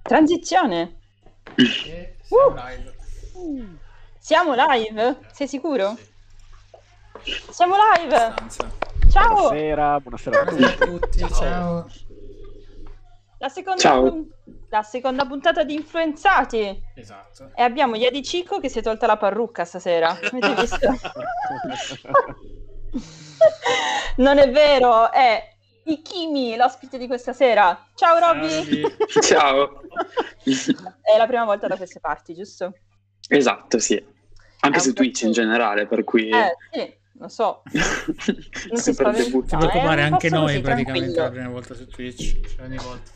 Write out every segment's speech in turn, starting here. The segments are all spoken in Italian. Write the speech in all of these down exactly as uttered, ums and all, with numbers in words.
Transizione. E siamo Uh. live. Siamo live? Sei sicuro? Sì. Siamo live. Abbastanza. Ciao. Buonasera, buonasera a Buonasera a tutti. tutti, ciao. La seconda, Ciao. pun- la seconda puntata di Influenzati. Esatto. E abbiamo Iedi Cico che si è tolta la parrucca stasera. Avete visto? Non è vero, è Ikimi, l'ospite di questa sera. Ciao Robby. Ciao. È la prima volta da queste parti, giusto? Esatto, sì. Anche È su un Twitch in piacere. generale, per cui... Eh, sì, lo so. Non si Super spaventa. debutto. Non ti preoccupare, è un anche passo noi così, praticamente tranquillo. la prima volta su Twitch, cioè ogni volta.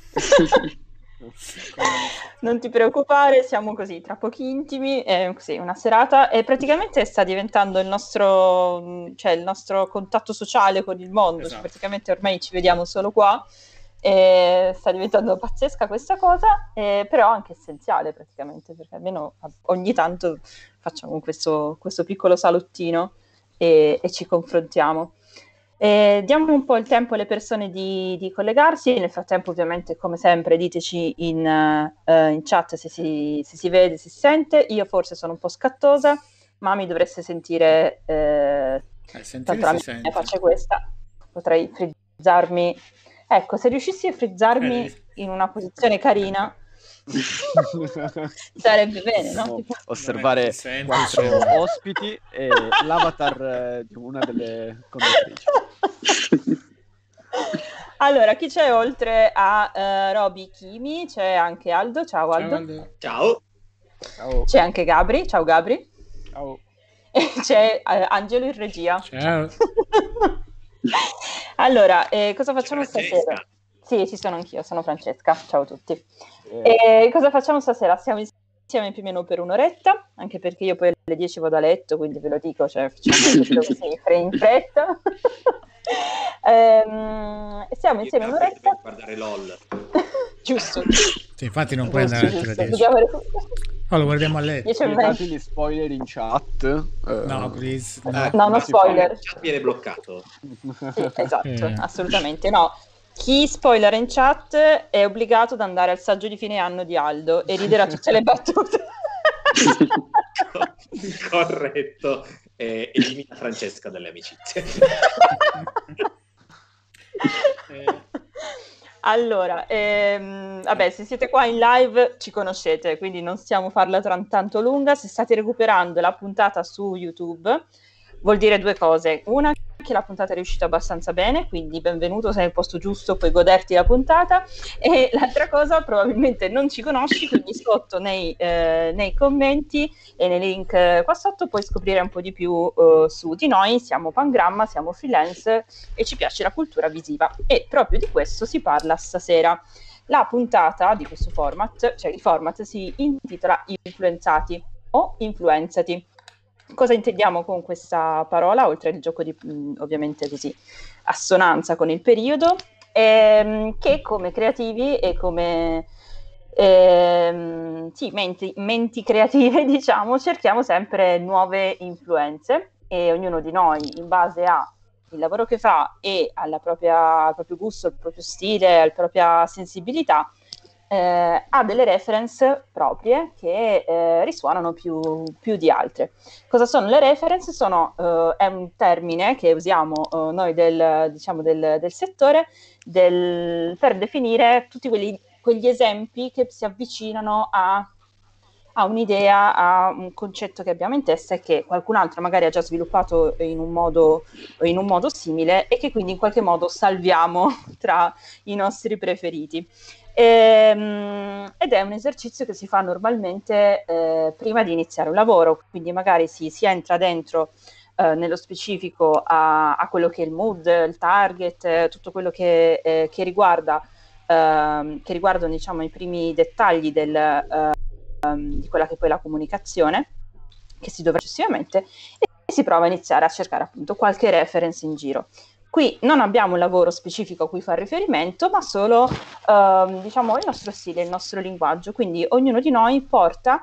Non ti preoccupare, siamo così tra pochi intimi, è così, una serata e praticamente sta diventando il nostro, cioè il nostro contatto sociale con il mondo, Esatto. cioè praticamente ormai ci vediamo solo qua e sta diventando pazzesca questa cosa, eh, però anche essenziale praticamente, perché almeno ogni tanto facciamo questo, questo piccolo salottino e, e ci confrontiamo. Eh, diamo un po' il tempo alle persone di, di collegarsi. Nel frattempo, ovviamente, come sempre, diteci in, eh, in chat se si, se si vede, se si sente. Io forse sono un po' scattosa, ma mi dovreste sentire. Eh, Eh, sentire tanto la si mia sente. faccia è questa. Potrei frizzarmi. Ecco, se riuscissi a frizzarmi Eh, in una posizione carina, sarebbe bene, no? Possiamo Tipo- osservare Vabbè, ti senti, quattro sì. ospiti e l'avatar eh, di una delle conduttrici. Allora, chi c'è oltre a eh, Roby Kimi? C'è anche Aldo. Ciao Aldo. Ciao Aldo. Ciao. Ciao. C'è anche Gabri. Ciao Gabri. Ciao. E c'è eh, Angelo in regia. Ciao. Allora, eh, cosa facciamo C'è Francesca. stasera? Sì, ci sono anch'io, sono Francesca. Ciao a tutti. Eh, E cosa facciamo stasera? Stiamo insieme più o meno per un'oretta, anche perché io poi alle dieci vado a letto, quindi ve lo dico, cioè facciamo tutto così fre- in fretta. Ehm, e stiamo Io insieme penso che un'oretta. devo guardare LOL. Giusto. Sì, infatti non puoi Giusto, andare a letto alle giusto. dieci. Dobbiamo recuperare. Oh, lo guardiamo a letto. dieci e mezza. Vietatemi spoiler in chat. Eh, No, please. Eh, No. No, no ma spoiler. Il chat viene bloccato. Sì, esatto, Eh. assolutamente no. Chi spoiler in chat è obbligato ad andare al saggio di fine anno di Aldo e ridere a tutte le battute. Corretto. Eh, elimina Francesca dalle amicizie. Eh, Allora, ehm, vabbè, se siete qua in live ci conoscete, quindi non stiamo farla tran- tanto lunga. Se state recuperando la puntata su YouTube, vuol dire due cose. Una, che la puntata è riuscita abbastanza bene, quindi benvenuto, sei nel posto giusto, puoi goderti la puntata. E l'altra cosa, probabilmente non ci conosci, quindi sotto nei, eh, nei commenti e nei link eh, qua sotto puoi scoprire un po' di più eh, su di noi. Siamo Pangramma, siamo freelance e ci piace la cultura visiva e proprio di questo si parla stasera. La puntata di questo format, cioè il format, si intitola Influenzati o Influenzati. Cosa intendiamo con questa parola, oltre al gioco di, mh, ovviamente così, assonanza con il periodo, ehm, che come creativi e come ehm, sì, menti, menti creative, diciamo, cerchiamo sempre nuove influenze e ognuno di noi, in base a il lavoro che fa e alla propria, al proprio gusto, al proprio stile, alla propria sensibilità, eh, ha delle reference proprie che eh, risuonano più, più di altre. Cosa sono le reference? Sono, eh, è un termine che usiamo eh, noi del, diciamo del, del settore del, per definire tutti quelli, quegli esempi che si avvicinano a a un'idea, a un concetto che abbiamo in testa e che qualcun altro magari ha già sviluppato in un modo, in un modo simile e che quindi in qualche modo salviamo tra i nostri preferiti. Ehm, ed è un esercizio che si fa normalmente eh, prima di iniziare un lavoro, quindi magari si, si entra dentro eh, nello specifico a, a quello che è il mood, il target, eh, tutto quello che, eh, che riguarda ehm, che riguardano, diciamo, i primi dettagli del eh, di quella che poi è la comunicazione che si dovrà successivamente e si prova a iniziare a cercare appunto qualche reference in giro. Qui non abbiamo un lavoro specifico a cui fare riferimento, ma solo ehm, diciamo il nostro stile, il nostro linguaggio, quindi ognuno di noi porta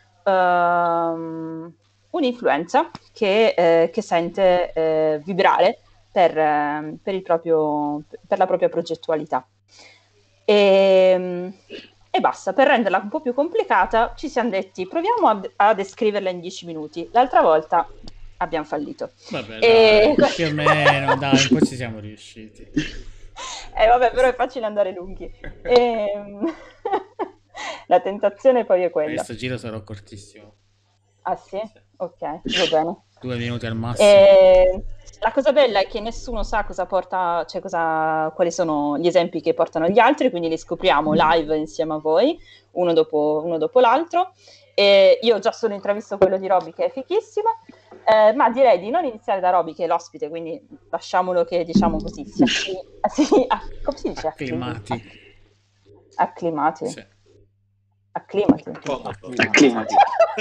ehm, un'influenza che, eh, che sente eh, vibrare per, eh, per, il proprio, per la propria progettualità. E, e basta. Per renderla un po' più complicata ci siamo detti proviamo a, a descriverla in dieci minuti. L'altra volta abbiamo fallito. Vabbè, E- dai, più o meno, dai, un po' ci siamo riusciti. Eh vabbè, però è facile andare lunghi. Ehm, La tentazione poi è quella. Questo giro sarò cortissimo. Ah sì? Ok, va bene. Due minuti al massimo. E la cosa bella è che nessuno sa cosa porta, cioè cosa, quali sono gli esempi che portano gli altri, quindi li scopriamo live insieme a voi, uno dopo, uno dopo l'altro. E io ho già solo intravisto quello di Roby, che è fichissimo, eh, ma direi di non iniziare da Roby, che è l'ospite, quindi lasciamolo che, diciamo così, si accli- si- ah, come si dice? Acclimati. Acclimati. Sì. Acclimati. Comodo. Acclimati.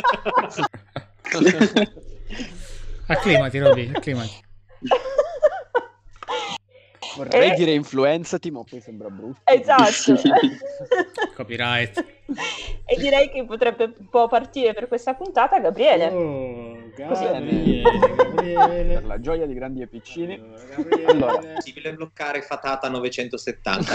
Acclimati, Roby, acclimati. Vorrei E- dire influenzati, ma poi sembra brutto. Esatto. Copyright. E direi che potrebbe un po' partire per questa puntata Gabriele. Oh, Gabriele, Gabriele. Per la gioia di grandi e piccini. Gabriele. Allora. È possibile bloccare Fatata novecentosettanta?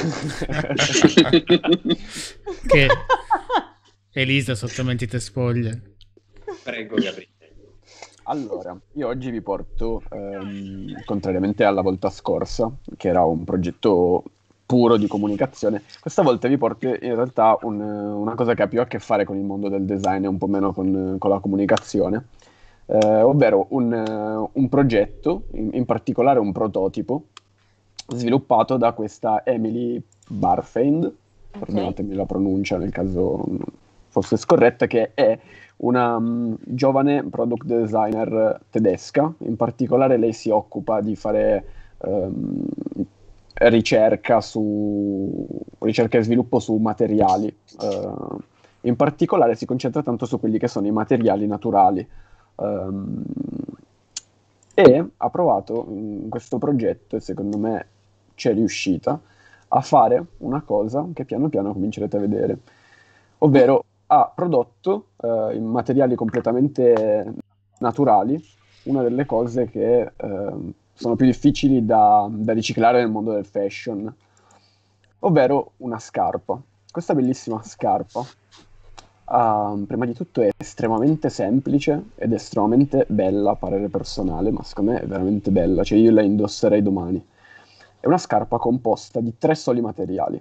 Che Elisa sotto mentite spoglie. Prego, Gabriele. Allora, io oggi vi porto, ehm, contrariamente alla volta scorsa, che era un progetto puro di comunicazione, questa volta vi porto in realtà un- una cosa che ha più a che fare con il mondo del design e un po' meno con, con la comunicazione, eh, ovvero un, eh, un progetto, in, in particolare un prototipo, sviluppato da questa Emily Barfeind, perdonatemi la pronuncia nel caso non fosse scorretta, che è una mm, giovane product designer tedesca. In particolare lei si occupa di fare ehm, ricerca su ricerca e sviluppo su materiali. Eh, in particolare si concentra tanto su quelli che sono i materiali naturali. Ehm, e ha provato in questo progetto, e secondo me c'è riuscita, a fare una cosa che piano piano comincerete a vedere, ovvero ha prodotto eh, in materiali completamente naturali una delle cose che ehm, sono più difficili da, da riciclare nel mondo del fashion, ovvero una scarpa. Questa bellissima scarpa, ah, prima di tutto è estremamente semplice ed estremamente bella a parere personale, ma secondo me è veramente bella, cioè io la indosserei domani. È una scarpa composta di tre soli materiali: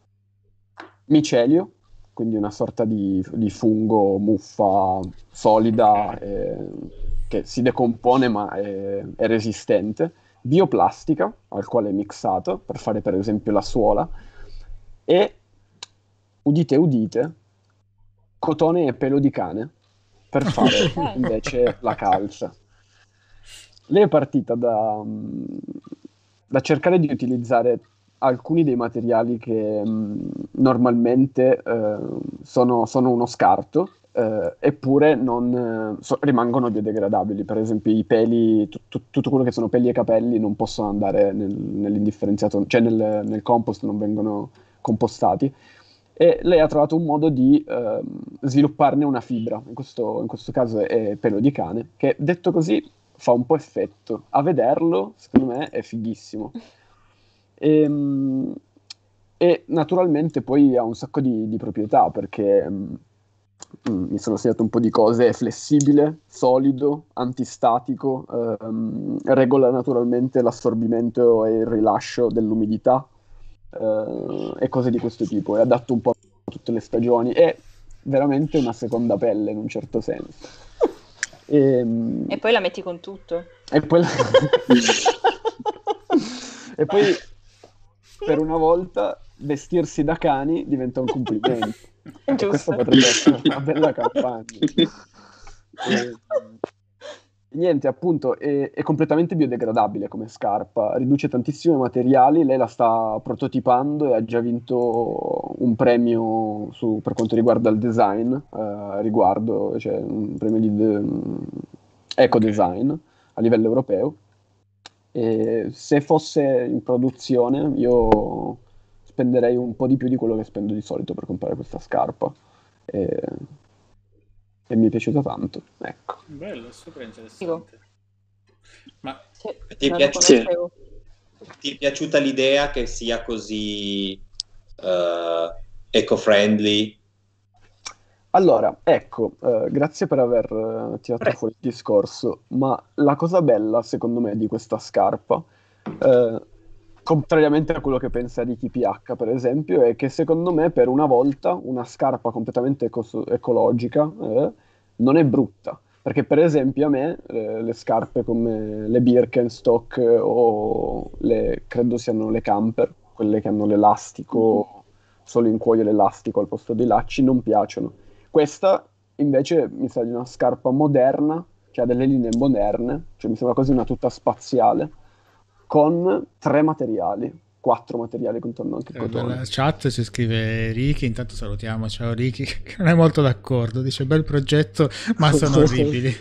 micelio, quindi una sorta di, di fungo, muffa solida, eh, che si decompone ma è, è resistente, bioplastica, al quale è mixato per fare per esempio la suola, e, udite udite, cotone e pelo di cane per fare invece la calza. Lei è partita da, da cercare di utilizzare alcuni dei materiali che mh, normalmente eh, sono, sono uno scarto, eh, eppure non, eh, so- rimangono biodegradabili. Per esempio i peli, tu- tu- tutto quello che sono peli e capelli non possono andare nel- nell'indifferenziato, cioè nel, nel compost, non vengono compostati. E lei ha trovato un modo di ehm, svilupparne una fibra, in questo, in questo caso è pelo di cane, che detto così fa un po' effetto. A vederlo, secondo me, è fighissimo. E, mm, e naturalmente poi ha un sacco di, di proprietà, perché mm, mm, mi sono segnato un po' di cose: è flessibile, solido, antistatico, ehm, regola naturalmente l'assorbimento e il rilascio dell'umidità, eh, e cose di questo tipo. È adatto un po' a tutte le stagioni, è veramente una seconda pelle in un certo senso. E, mm, E poi la metti con tutto. e poi, la- e poi per una volta vestirsi da cani diventa un complimento. E Giusto. questa potrebbe essere una bella campagna. E, niente, appunto, è, è completamente biodegradabile come scarpa, riduce tantissimi materiali. Lei la sta prototipando e ha già vinto un premio su- per quanto riguarda il design, eh, riguardo, cioè un premio di de- eco design a livello europeo. E se fosse in produzione io spenderei un po' di più di quello che spendo di solito per comprare questa scarpa, e, e mi è piaciuta tanto, ecco. Bello, super interessante. Figo. Ma Sì, Ti non lo piace- conoscevo. Ti è piaciuta l'idea che sia così eh, eco-friendly? Allora, ecco, eh, grazie per aver eh, tirato Prego. fuori il discorso, ma la cosa bella, secondo me, di questa scarpa, eh, contrariamente a quello che pensa Ricky P H, per esempio, è che secondo me per una volta una scarpa completamente eco- ecologica eh, non è brutta. Perché per esempio a me eh, le scarpe come le Birkenstock eh, o le, credo siano le Camper, quelle che hanno l'elastico, solo in cuoio l'elastico al posto dei lacci, non piacciono. Questa invece mi sa di una scarpa moderna, che ha delle linee moderne, cioè mi sembra quasi una tuta spaziale, con tre materiali, quattro materiali contando anche il cotone. Nella chat ci scrive Ricky, intanto salutiamo, ciao Ricky, che non è molto d'accordo, dice bel progetto ma sono orribili.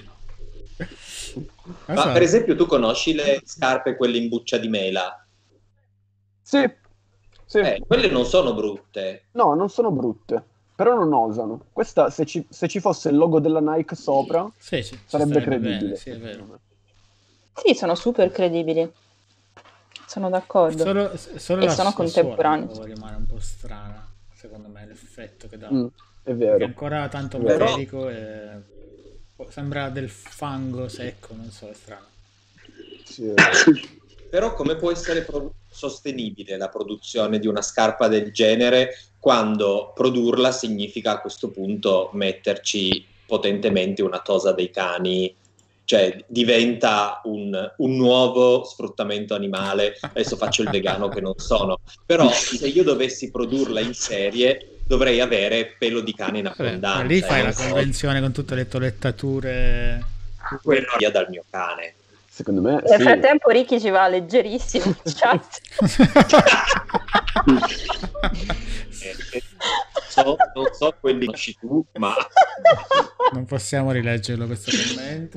Ma so. per esempio tu conosci le scarpe quelle in buccia di mela? Sì, sì. Eh, quelle non sono brutte. No, non sono brutte, però non osano. Questa, se ci, se ci fosse il logo della Nike sopra, Sì, sì, sarebbe ci starebbe credibile. bene, sì, è vero. Sì, sono super credibili. Sono d'accordo. Solo, solo E la, sono la contemporanei. suola rimane un po' strana, secondo me, l'effetto che dà. Mm, è Perché è vero. ancora tanto Però- materico e sembra del fango secco, non so, è strano. Sì, è vero. Però come può essere pro- sostenibile la produzione di una scarpa del genere quando produrla significa a questo punto metterci potentemente una tosa dei cani? Cioè diventa un, un nuovo sfruttamento animale. Adesso faccio il vegano che non sono, però se io dovessi produrla in serie dovrei avere pelo di cane in Vabbè, abbondanza. lì fai e la non so, convenzione con tutte le tolettature. quello via dal mio cane. Secondo me Nel sì. frattempo Ricky ci va leggerissimo in chat. Eh, eh, so- non so quelli che conosci tu, ma Non possiamo rileggerlo questo commento.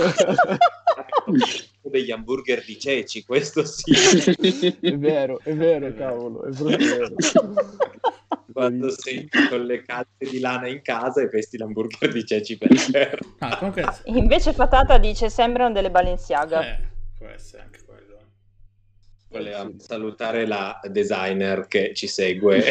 degli hamburger di ceci, questo sì. È vero, è vero, cavolo, è proprio vero. Quando sei con le calze di lana in casa e vesti l'hamburger di ceci per terra. Ah, comunque, Invece Fatata dice sembrano delle Balenciaga. eh, può essere anche quello. Volevamo salutare la designer che ci segue.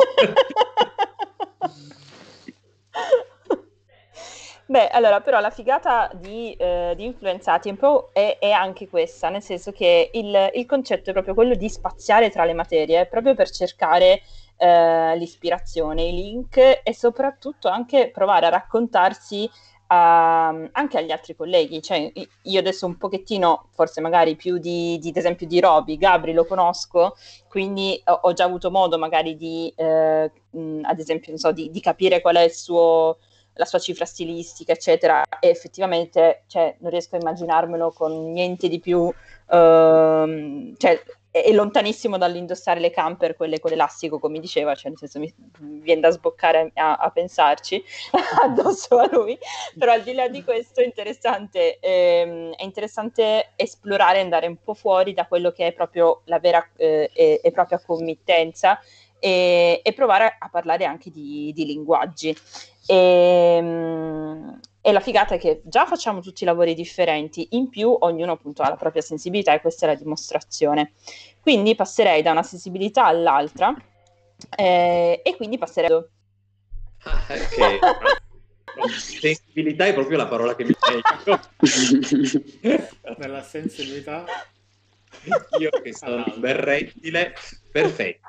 Beh, allora, però la figata di, eh, di Influenzati un po' è, è anche questa, nel senso che il, il concetto è proprio quello di spaziare tra le materie, proprio per cercare eh, l'ispirazione, i link e soprattutto anche provare a raccontarsi a- anche agli altri colleghi. Cioè, io adesso un pochettino, forse magari più di, di ad esempio di Roby, Gabri lo conosco, quindi ho, ho già avuto modo magari di, eh, mh, ad esempio, non so, di, di capire qual è il suo la sua cifra stilistica, eccetera, e effettivamente, cioè, non riesco a immaginarmelo con niente di più, ehm, cioè, è, è lontanissimo dall'indossare le camper, quelle con l'elastico, come diceva, cioè, nel senso, mi, mi viene da sboccare a, a pensarci addosso a lui, però al di là di questo è interessante, ehm, è interessante esplorare, andare un po' fuori da quello che è proprio la vera eh, e, e propria committenza e, e provare a parlare anche di, di linguaggi. E, e la figata è che già facciamo tutti i lavori differenti, in più ognuno appunto ha la propria sensibilità e questa è la dimostrazione. Quindi passerei da una sensibilità all'altra eh, e quindi passerei... Ah, ok. Sensibilità è proprio la parola che mi meglio. Nella sensibilità. Io che sono un bel rettile, perfetto.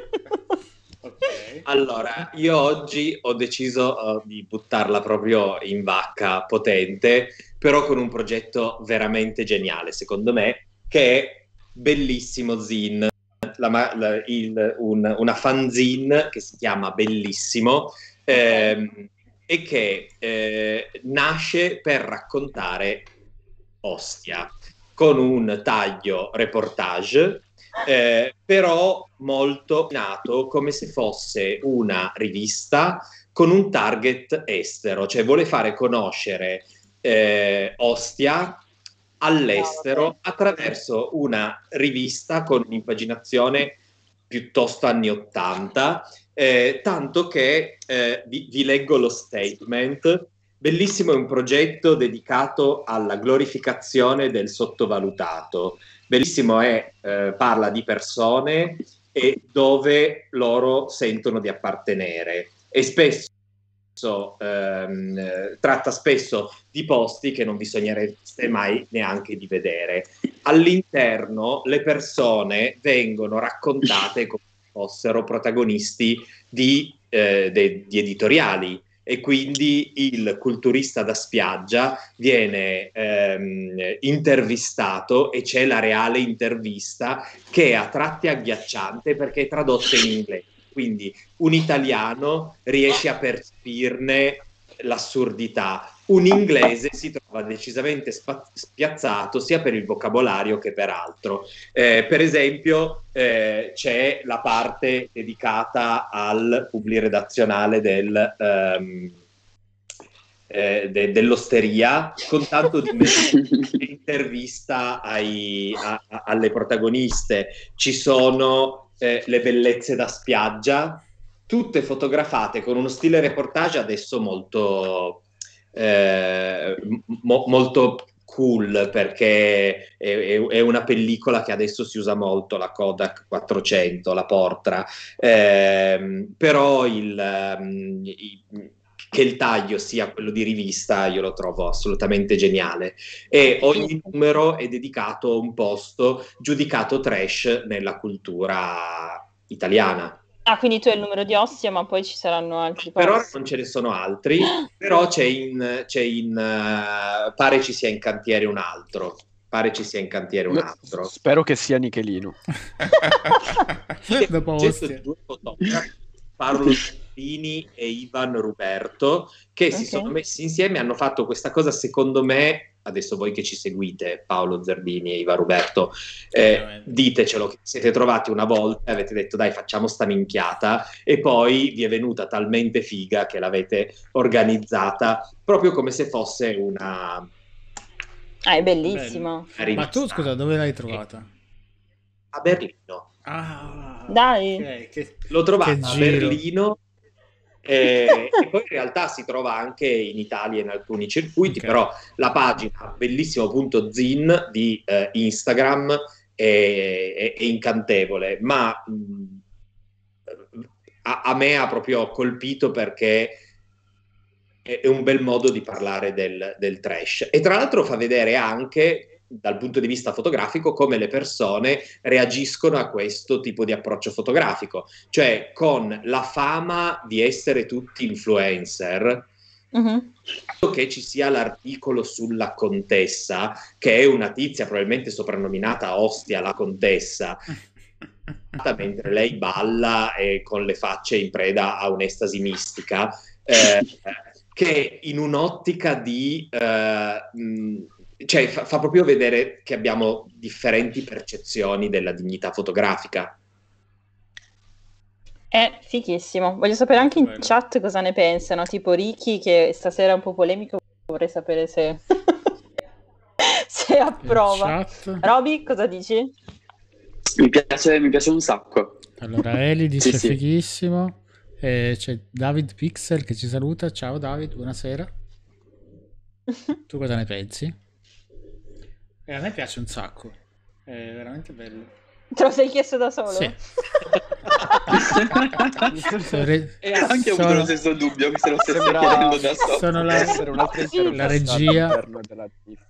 Ok. Allora, io oggi ho deciso uh, di buttarla proprio in vacca potente, però con un progetto veramente geniale, secondo me, che è Bellissimo Zin, la, ma- la- il- un- una fanzine che si chiama Bellissimo, ehm, e che eh, nasce per raccontare Ostia, con un taglio reportage, eh, però molto nato come se fosse una rivista con un target estero, cioè vuole fare conoscere eh, Ostia all'estero attraverso una rivista con un'impaginazione piuttosto anni ottanta, eh, tanto che eh, vi, vi leggo lo statement. Bellissimo, è un progetto dedicato alla glorificazione del sottovalutato. Bellissimo è, eh, parla di persone e dove loro sentono di appartenere, e spesso ehm, tratta spesso di posti che non bisognerebbe mai neanche di vedere. All'interno le persone vengono raccontate come fossero protagonisti di, eh, de, di editoriali, e quindi il culturista da spiaggia viene ehm, intervistato, e c'è la reale intervista, che è a tratti agghiacciante perché è tradotta in inglese, quindi un italiano riesce a percepirne l'assurdità, un inglese si trova decisamente spa- spiazzato sia per il vocabolario che per altro. Eh, per esempio eh, c'è la parte dedicata al publiredazionale del, ehm, eh, de- dell'osteria, con tanto di intervista ai, a- a- alle protagoniste. Ci sono eh, le bellezze da spiaggia, tutte fotografate con uno stile reportage adesso molto, eh, mo- molto cool, perché è, è- è una pellicola che adesso si usa molto, la Kodak quattrocento, la Portra, Ehm, però il, ehm, i- che il taglio sia quello di rivista io lo trovo assolutamente geniale, e ogni numero è dedicato a un posto giudicato trash nella cultura italiana. Ah, quindi tu hai il numero di Ostia, ma poi ci saranno altri Per ora posti. non ce ne sono altri, però c'è in, c'è in uh, pare ci sia in cantiere un altro. Pare ci sia in cantiere un altro. Spero che sia Nichelino. Dopo Gesto Ostia. di due fotografi, Paolo Zerbini e Ivan Ruberto, che si Ok. sono messi insieme e hanno fatto questa cosa, secondo me. Adesso voi che ci seguite, Paolo Zerbini e Ivan Ruberto, eh, ditecelo che siete trovati una volta e avete detto dai facciamo sta minchiata, e poi vi è venuta talmente figa che l'avete organizzata proprio come se fosse una... Ah, è bellissimo. Bello. Ma tu scusa, dove l'hai trovata? A Berlino. Ah, Dai. ok, che- L'ho trovata che a giro. Berlino, eh, e poi in realtà si trova anche in Italia in alcuni circuiti, Ok. però la pagina bellissimo.zin di eh, Instagram è, è- è incantevole, ma mh, a, a me ha proprio colpito perché è, è un bel modo di parlare del, del trash, e tra l'altro fa vedere anche dal punto di vista fotografico come le persone reagiscono a questo tipo di approccio fotografico, cioè con la fama di essere tutti influencer, Mhm. che ci sia l'articolo sulla contessa, che è una tizia probabilmente soprannominata Ostia la contessa, mentre lei balla e con le facce in preda a un'estasi mistica, eh, che in un'ottica di... eh, mh, cioè fa, fa proprio vedere che abbiamo differenti percezioni della dignità fotografica. È fighissimo. Voglio sapere anche in Bello. chat cosa ne pensano, tipo Ricky, che stasera è un po' polemico, vorrei sapere se, se approva. Chat. Roby, cosa dici? Mi piace, mi piace un sacco. Allora, Eli dice Sì, sì. fighissimo. E c'è David Pixel che ci saluta. Ciao David, buonasera. Tu cosa ne pensi? E a me piace un sacco. È veramente bello. Te lo sei chiesto da solo? Sì. Sono re- E anche ho avuto sono- lo stesso dubbio che se lo stesse Sembra- chiedendo da solo. sono la- Essere un'altra Sì. intervista La regia. all'interno della lista.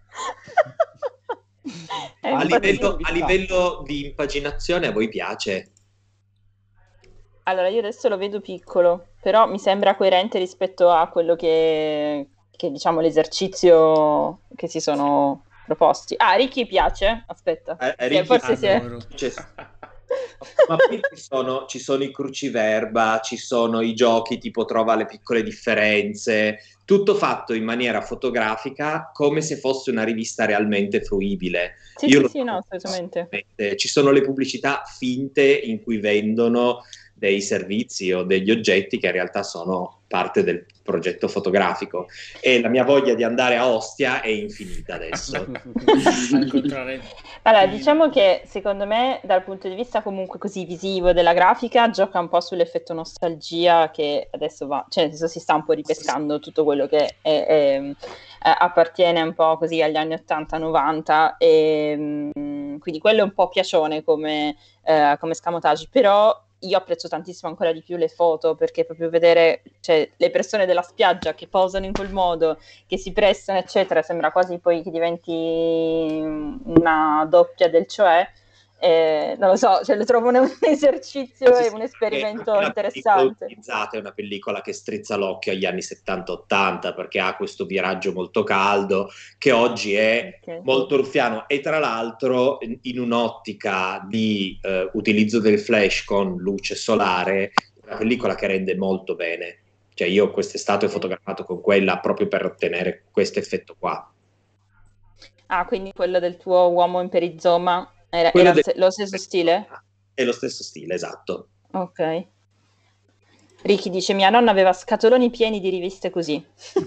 Eh, A infatti- livello, a livello di impaginazione a voi piace? Allora, io adesso lo vedo piccolo, però mi sembra coerente rispetto a quello che, che diciamo, l'esercizio che si sono proposti. Ah, Ricky piace? Aspetta. Eh, Sì, Ricky forse si è... Adoro. Cioè, ma poi ci sono, ci sono i cruciverba, ci sono i giochi tipo trova le piccole differenze, tutto fatto in maniera fotografica come se fosse una rivista realmente fruibile. Sì, Io sì, lo sì, no, trovo assolutamente. assolutamente. Ci sono le pubblicità finte in cui vendono dei servizi o degli oggetti che in realtà sono parte del progetto fotografico, e la mia voglia di andare a Ostia è infinita adesso. Al contrario. Allora, diciamo che secondo me, dal punto di vista comunque così visivo della grafica, gioca un po' sull'effetto nostalgia che adesso va, cioè nel senso si sta un po' ripescando tutto quello che è, è, eh, appartiene un po' così agli anni ottanta novanta, e, mh, quindi quello è un po' piacione come, eh, come scamotage, però io apprezzo tantissimo ancora di più le foto, perché proprio vedere, cioè, le persone della spiaggia che posano in quel modo, che si prestano, eccetera, sembra quasi poi che diventi una doppia del cioè, eh, non lo so, cioè, lo trovo un, un esercizio Sì, e sì, un esperimento è una interessante. utilizzata, è una pellicola che strizza l'occhio agli anni settanta ottanta, perché ha questo viraggio molto caldo che oggi è Okay. molto ruffiano, e tra l'altro in, in un'ottica di eh, utilizzo del flash con luce solare, è una pellicola che rende molto bene. Cioè io quest'estate ho fotografato con quella proprio per ottenere questo effetto qua. Ah, quindi quello del tuo uomo in perizoma era, Quello era del- se- lo stesso stile? È lo stesso stile, esatto. Ok. Ricky dice, mia nonna aveva scatoloni pieni di riviste così.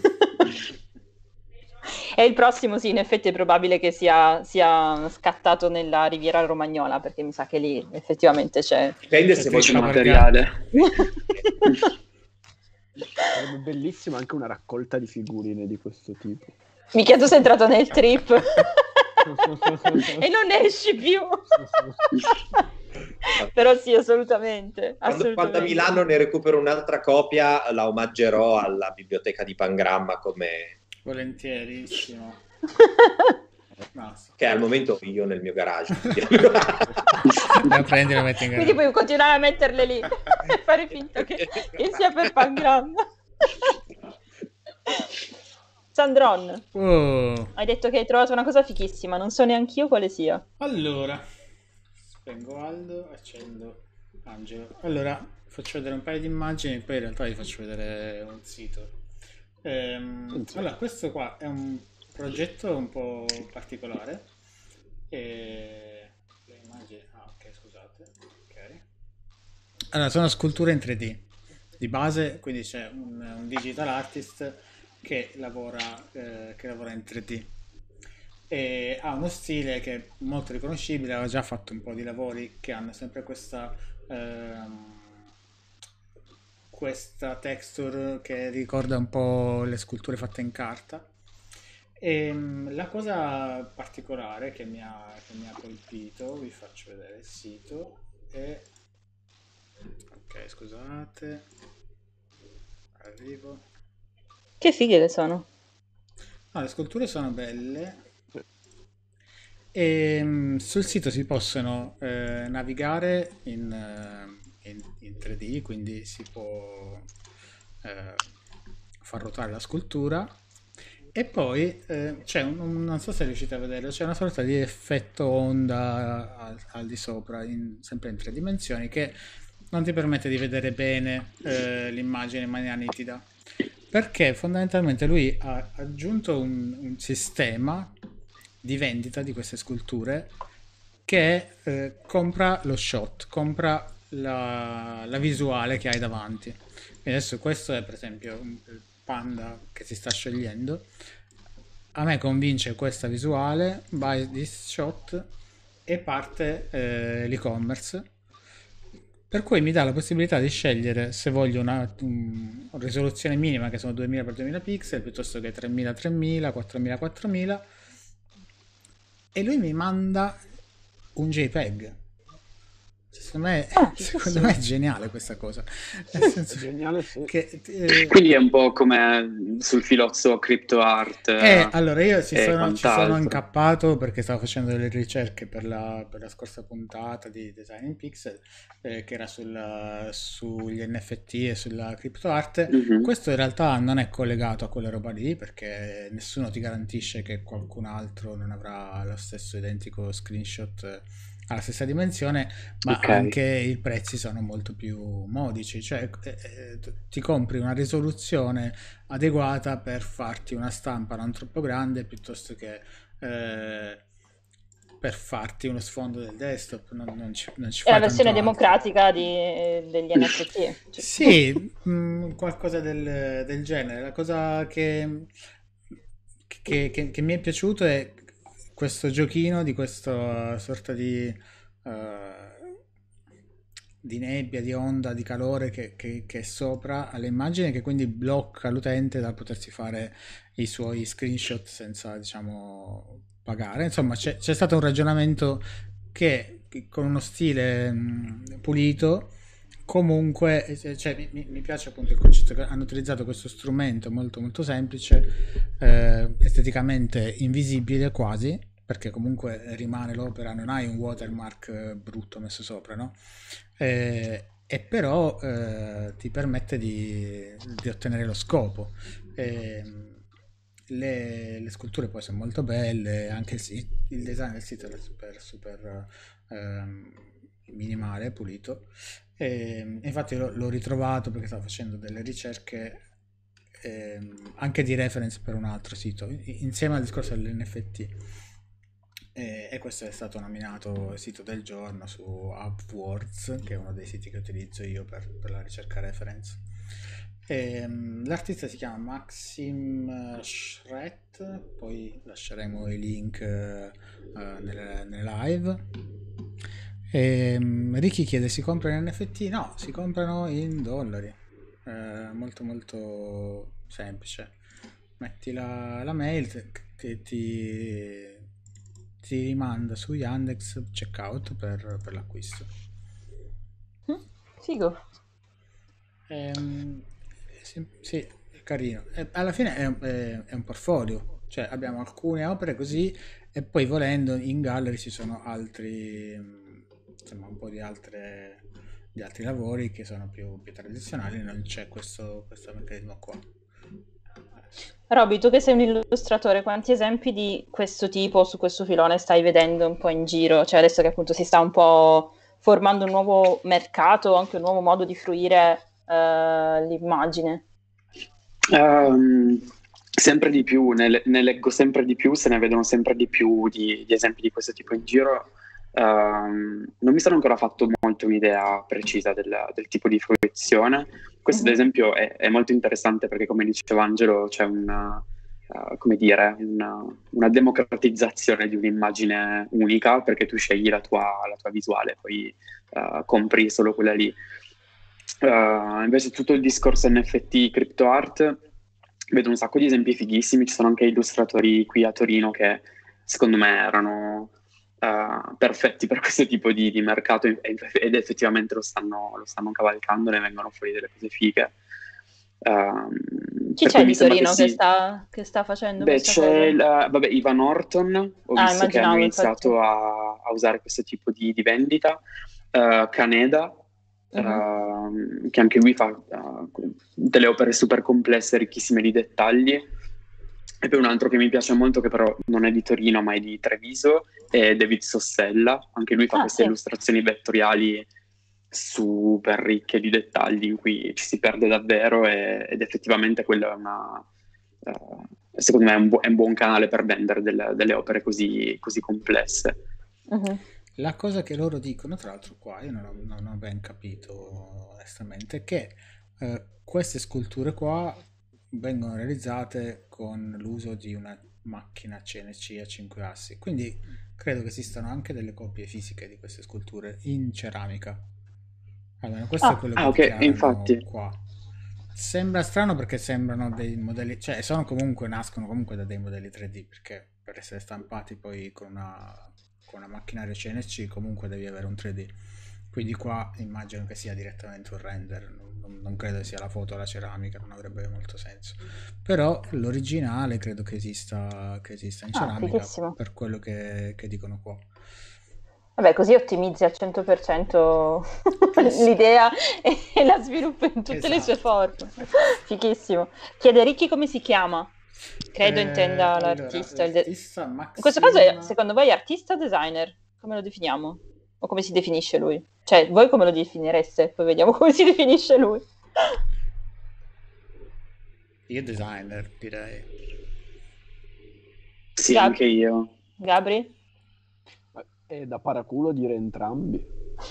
E il prossimo, sì, in effetti è probabile che sia, sia scattato nella Riviera Romagnola, perché mi sa che lì effettivamente c'è. Dipende C'è se vuoi C'è Trisha materiale. Sarebbe bellissima anche una raccolta di figurine di questo tipo. Mi chiedo se è entrato nel trip e non ne esci più. Però sì, assolutamente, Quando, assolutamente. quando a Milano ne recupero un'altra copia, la omaggerò alla biblioteca di Pangramma, come Volentierissimo. No, che al momento ho io nel mio garage. la prendi e la metti in Quindi gara. puoi continuare a metterle lì e fare finta che, che sia per Pangramma. Sandron, Oh. hai detto che hai trovato una cosa fichissima, non so neanch'io quale sia. Allora, spengo Aldo, accendo Angelo. Allora, faccio vedere un paio di immagini, poi in realtà vi faccio vedere un sito. Ehm, allora, questo qua è un progetto un po' particolare. E... le immagini... Ah, ok, scusate. Ok. Allora, sono sculture in tre D di base, quindi c'è un, un digital artist che lavora, eh, che lavora in tre D. E ha uno stile che è molto riconoscibile, aveva già fatto un po' di lavori che hanno sempre questa, ehm, questa texture che ricorda un po' le sculture fatte in carta. E mm, la cosa particolare che mi ha, che mi ha colpito, vi faccio vedere il sito, è... Ok, scusate, arrivo. Che fighe che sono. No, le sculture sono belle. E mm, sul sito si possono eh, navigare in, eh, in- in tre D, quindi si può eh, far ruotare la scultura. E poi eh, c'è un, un- non so se riuscite a vederlo, c'è una sorta di effetto onda al, al di sopra, in- sempre in tre dimensioni, che non ti permette di vedere bene eh, l'immagine in maniera nitida. Perché fondamentalmente lui ha aggiunto un, un sistema di vendita di queste sculture che eh, compra lo shot, compra la, la visuale che hai davanti. Quindi adesso questo è per esempio un il panda che si sta sciogliendo. A me convince questa visuale, buy this shot, e parte eh, l'e-commerce. Per cui mi dà la possibilità di scegliere se voglio una, un- una risoluzione minima che sono duemila per duemila pixel piuttosto che tremila tremila, quattromila quattromila, e lui mi manda un JPEG. Secondo me, Ah, secondo me è geniale questa cosa. Nel senso Geniale, sì. che, eh, Quindi è un po' come sul filozzo crypto art. Eh, allora io ci e sono, ci sono quant'altro. incappato perché stavo facendo delle ricerche per la, per la scorsa puntata di Design in Pixel, eh, che era sulla- sugli N F T e sulla crypto art. Mhm. Questo in realtà non è collegato a quella roba lì perché nessuno ti garantisce che qualcun altro non avrà lo stesso identico screenshot eh, alla stessa dimensione, ma Ok. anche i prezzi sono molto più modici, cioè eh, eh, ti compri una risoluzione adeguata per farti una stampa non troppo grande piuttosto che eh, per farti uno sfondo del desktop, non, non ci, non ci È la fai versione tanto altro. democratica di- degli N F T. Cioè, Sì, mh, qualcosa del, del genere. La cosa che, che- che- che mi è piaciuto è questo giochino di questa sorta di, eh, di nebbia, di onda, di calore che, che- che è sopra alle immagini, che quindi blocca l'utente dal potersi fare i suoi screenshot senza, diciamo, pagare. Insomma, c'è, c'è stato un ragionamento che, che con uno stile mh, pulito, comunque, eh, cioè, mi, mi piace appunto il concetto che hanno utilizzato questo strumento molto molto semplice, eh, esteticamente invisibile quasi, perché comunque rimane l'opera, non hai un watermark eh, brutto messo sopra, no? Eh, e però eh, ti permette di, di ottenere lo scopo. Eh, le, le sculture poi sono molto belle, anche il, si- il design del sito è super, super ehm, minimale, pulito. E, infatti l'ho, l'ho ritrovato perché stavo facendo delle ricerche ehm, anche di reference per un altro sito, i- insieme al discorso dell'N F T. E, e questo è stato nominato sito del giorno su Upwords, che è uno dei siti che utilizzo io per, per la ricerca reference. E, um, l'artista si chiama Maxim Schret, poi lasceremo i link uh, nelle, nelle live. E, um, Ricky chiede: si comprano in N F T? No, si comprano in dollari. Eh, molto molto semplice. Metti la, la mail che ti ti rimanda su Yandex checkout per, per l'acquisto. Mm, figo. Ehm, sì, sì, è carino. E alla fine è, è, è un portfolio, cioè abbiamo alcune opere così e poi volendo in gallery ci sono altri, insomma un po' di altre di altri lavori che sono più, più tradizionali, non c'è questo, questo meccanismo qua. Roby, tu che sei un illustratore, quanti esempi di questo tipo su questo filone stai vedendo un po' in giro? Cioè adesso che appunto si sta un po' formando un nuovo mercato, anche un nuovo modo di fruire uh, l'immagine. Um, sempre di più, ne, ne leggo sempre di più, se ne vedono sempre di più di, di esempi di questo tipo in giro. Um, non mi sono ancora fatto molto un'idea precisa del, del tipo di fruizione. Questo Mhm. ad esempio è, è molto interessante perché, come diceva Angelo, c'è una, uh, come dire, una, una democratizzazione di un'immagine unica, perché tu scegli la tua, la tua visuale, poi uh, compri solo quella lì. Uh, invece tutto il discorso N F T, crypto art, vedo un sacco di esempi fighissimi. Ci sono anche illustratori qui a Torino che secondo me erano uh, perfetti per questo tipo di, di mercato ed effettivamente lo stanno, lo stanno cavalcando, ne vengono fuori delle cose fighe. Uh, Chi c'è di Torino che, che, sì. sta, che sta facendo Beh, questa c'è cosa? La, vabbè, Ivan Orton, ho ah, visto che hanno iniziato infatti. a, a usare questo tipo di, di vendita. Uh, Caneda, Uh-huh. Uh, che anche lui fa uh, delle opere super complesse, ricchissime di dettagli. E poi un altro che mi piace molto, che però non è di Torino ma è di Treviso, è David Sossella. Anche lui fa ah, queste sì. illustrazioni vettoriali super ricche di dettagli in cui ci si perde davvero, e, ed effettivamente quello è una uh, secondo me è un, bu- è un buon canale per vendere delle, delle opere così, così complesse. Uh-huh. La cosa che loro dicono, tra l'altro qua, io non ho, non ho ben capito onestamente, è che eh, queste sculture qua vengono realizzate con l'uso di una macchina C N C a cinque assi, quindi credo che esistano anche delle copie fisiche di queste sculture in ceramica. Almeno questo ah. è quello Ah, che ok, dichiarano infatti. qua. Sembra strano perché sembrano dei modelli, cioè sono comunque, nascono comunque da dei modelli tre D, perché per essere stampati poi con una con una macchinaria C N C comunque devi avere un tre D, quindi qua immagino che sia direttamente un render, non, non credo sia la foto o la ceramica, non avrebbe molto senso, però l'originale credo che esista, che esista in ceramica, ah, per quello che, che dicono qua. Vabbè, così ottimizzi al cento per cento l'idea e la sviluppo in tutte esatto. le sue forme. Fighissimo. Chiede Ricky come si chiama? Credo Eh, intenda allora, l'artista. l'artista Maxim... In questo caso, è, secondo voi, artista o designer? Come lo definiamo? O come si definisce lui? Cioè, voi come lo definireste? Poi vediamo come si definisce lui. Io designer, direi. Sì, Gab- anche io. Gabri? È da paraculo dire entrambi.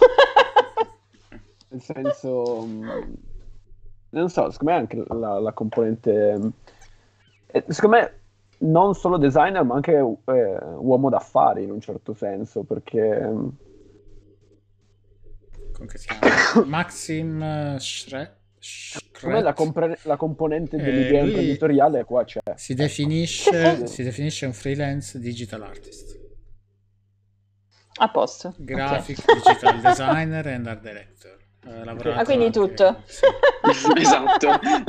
Nel senso... non so, secondo me anche la, la componente... eh, secondo me non solo designer, ma anche eh, uomo d'affari in un certo senso, perché... come si chiama? Maxim Schret? Secondo me la, corretto. compre- la componente Eh, dell'idea lui imprenditoriale qua c'è. si Ecco. definisce, si definisce un freelance digital artist, A posto. Ok. graphic digital designer and art director. Ha Ah, lavorato quindi anche, tutto. sì. Esatto.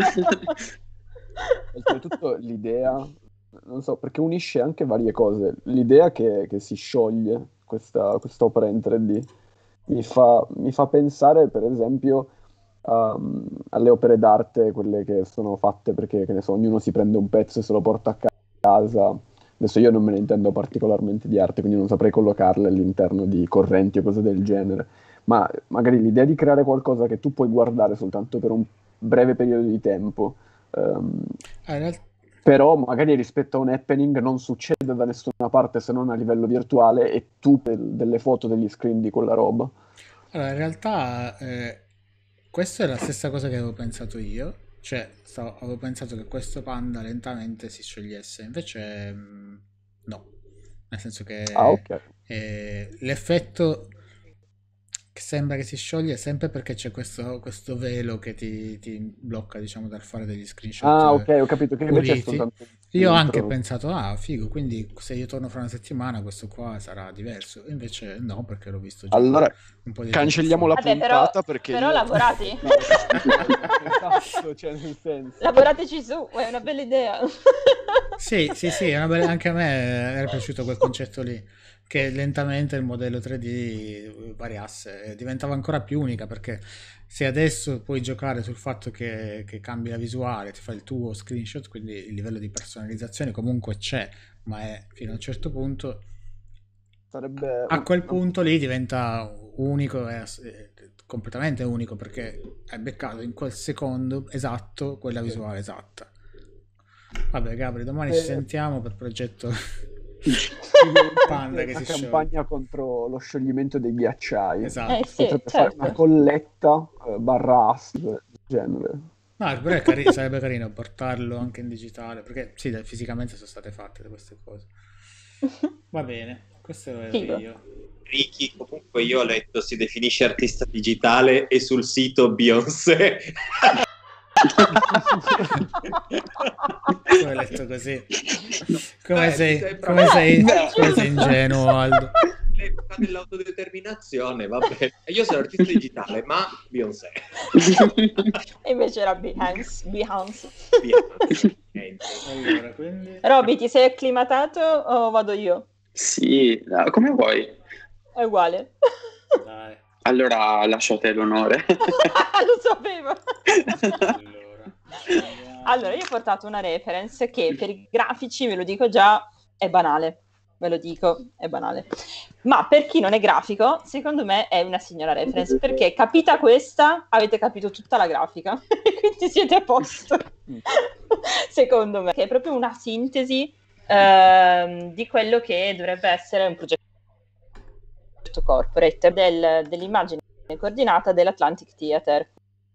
Oltretutto l'idea, non so, perché unisce anche varie cose. L'idea che, che si scioglie questa quest'opera in tre D mi fa, mi fa pensare, per esempio, a- alle opere d'arte, quelle che sono fatte perché, che ne so, ognuno si prende un pezzo e se lo porta a casa. Adesso io non me ne intendo particolarmente di arte, quindi non saprei collocarle all'interno di correnti o cose del genere. Ma magari l'idea di creare qualcosa che tu puoi guardare soltanto per un breve periodo di tempo, ehm, Ah, in real- però magari rispetto a un happening non succede da nessuna parte se non a livello virtuale e tu per delle foto, degli screen di quella roba. Allora, in realtà eh, questa è la stessa cosa che avevo pensato io, cioè stavo- avevo pensato che questo panda lentamente si sciogliesse, invece mm, no, nel senso Ah, che ok. eh, l'effetto che sembra che si scioglie sempre perché c'è questo, questo velo che ti, ti blocca, diciamo, dal fare degli screenshot Ah, eh, ok, ho capito che invece è puliti. soltanto un Io ho anche filtro. pensato, ah, figo, quindi se io torno fra una settimana questo qua sarà diverso. Invece no, perché l'ho visto già Allora, un po' di tempo cancelliamo la fa. Vabbè, però, puntata perché però io... lavorati. No, esatto, cioè nel senso... Lavorateci su, è una bella idea. Sì, sì, sì, è una bella- anche a me era piaciuto quel concetto lì, che lentamente il modello tre D variasse, e diventava ancora più unica, perché se adesso puoi giocare sul fatto che, che cambi la visuale, ti fai il tuo screenshot, quindi il livello di personalizzazione comunque c'è, ma è fino a un certo punto, Sarebbe... a un- quel punto lì diventa unico, e ass- e completamente unico, perché hai beccato in quel secondo esatto quella visuale esatta. Vabbè, Gabri, domani ci Eh, sentiamo per progetto Panda Panda che una si scioglie. campagna contro lo scioglimento dei ghiacciai. Esatto. Eh sì, Potrebbe fare una certo. colletta eh, barra ast del genere. No, però è cari- sarebbe carino portarlo anche in digitale, perché sì, dai, fisicamente sono state fatte queste cose. Va bene, questo ero Figo. io. Ricky, comunque io ho letto si definisce artista digitale e sul sito Beyoncé. Tu hai letto così. Come Eh, sei, sei come proprio- sei, Beh. come sei ingenuo, Aldo. L'epoca dell'autodeterminazione, vabbè. Io sono artista digitale, ma Beyoncé. E invece era Behance. Behance. Beyoncé. Niente. Allora, quindi... Roby, ti sei acclimatato o vado io? Sì, eh, come vuoi. È uguale. Dai, Allora lasciate l'onore. Lo sapevo. allora. Andiamo. Allora, io ho portato una reference che per i grafici, ve lo dico già, è banale. Ve lo dico, è banale. Ma per chi non è grafico, secondo me è una signora reference, perché capita questa, avete capito tutta la grafica. Quindi siete a posto. Secondo me, che è proprio una sintesi ehm, di quello che dovrebbe essere un progetto corporate del- dell'immagine coordinata dell'Atlantic Theatre.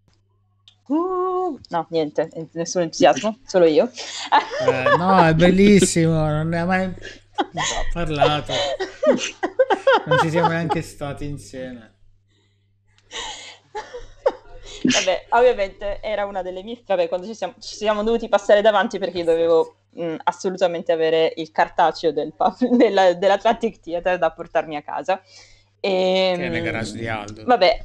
Uh, no, niente, nessun entusiasmo, solo io. Eh, no, è bellissimo, non ne ha mai parlato. Non ci siamo neanche stati insieme. Vabbè, ovviamente era una delle mie... Vabbè, quando ci siamo, ci siamo dovuti passare davanti perché io dovevo mh, assolutamente avere il cartaceo del pub- della- dell'Atlantic Theatre da portarmi a casa. E, Che è nel garage di Aldo. Vabbè.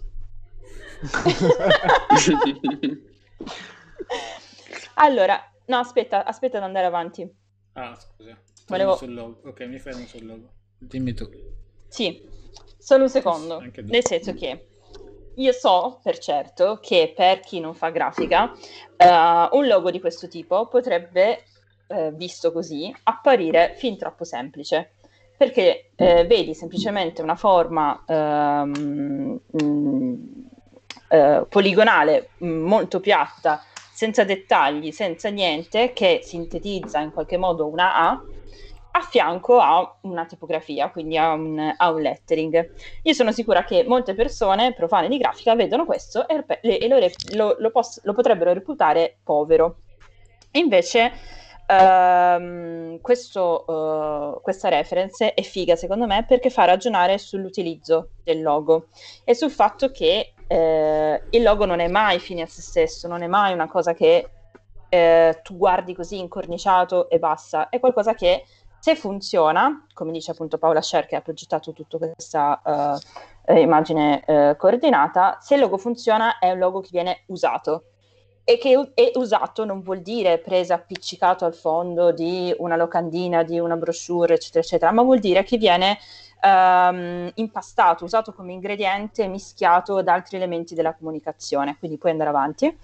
Allora, no, aspetta, aspetta ad andare avanti. Ah, scusa. Volevo- Sul logo. Ok, mi fermo sul logo. Dimmi tu. Sì, solo un secondo. Anche due. Nel senso che io so per certo che per chi non fa grafica, eh, un logo di questo tipo potrebbe, eh, visto così, apparire fin troppo semplice. Perché eh, vedi semplicemente una forma ehm, mh, eh, poligonale mh, molto piatta, senza dettagli, senza niente, che sintetizza in qualche modo una A, a fianco a una tipografia, quindi a un, a un lettering. Io sono sicura che molte persone profane di grafica vedono questo e, e lo, lo, lo, poss- lo potrebbero reputare povero. Invece ehm, questo, uh, questa reference è figa secondo me perché fa ragionare sull'utilizzo del logo e sul fatto che eh, il logo non è mai fine a se stesso, non è mai una cosa che eh, tu guardi così incorniciato e basta, è qualcosa che se funziona, come dice appunto Paola Scher che ha progettato tutta questa uh, eh, immagine uh, coordinata, se il logo funziona è un logo che viene usato. E che è usato non vuol dire preso appiccicato al fondo di una locandina, di una brochure, eccetera, eccetera, ma vuol dire che viene um, impastato, usato come ingrediente, mischiato ad altri elementi della comunicazione. Quindi puoi andare avanti.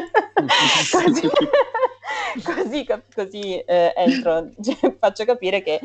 così così, così eh, entro, cioè, faccio capire che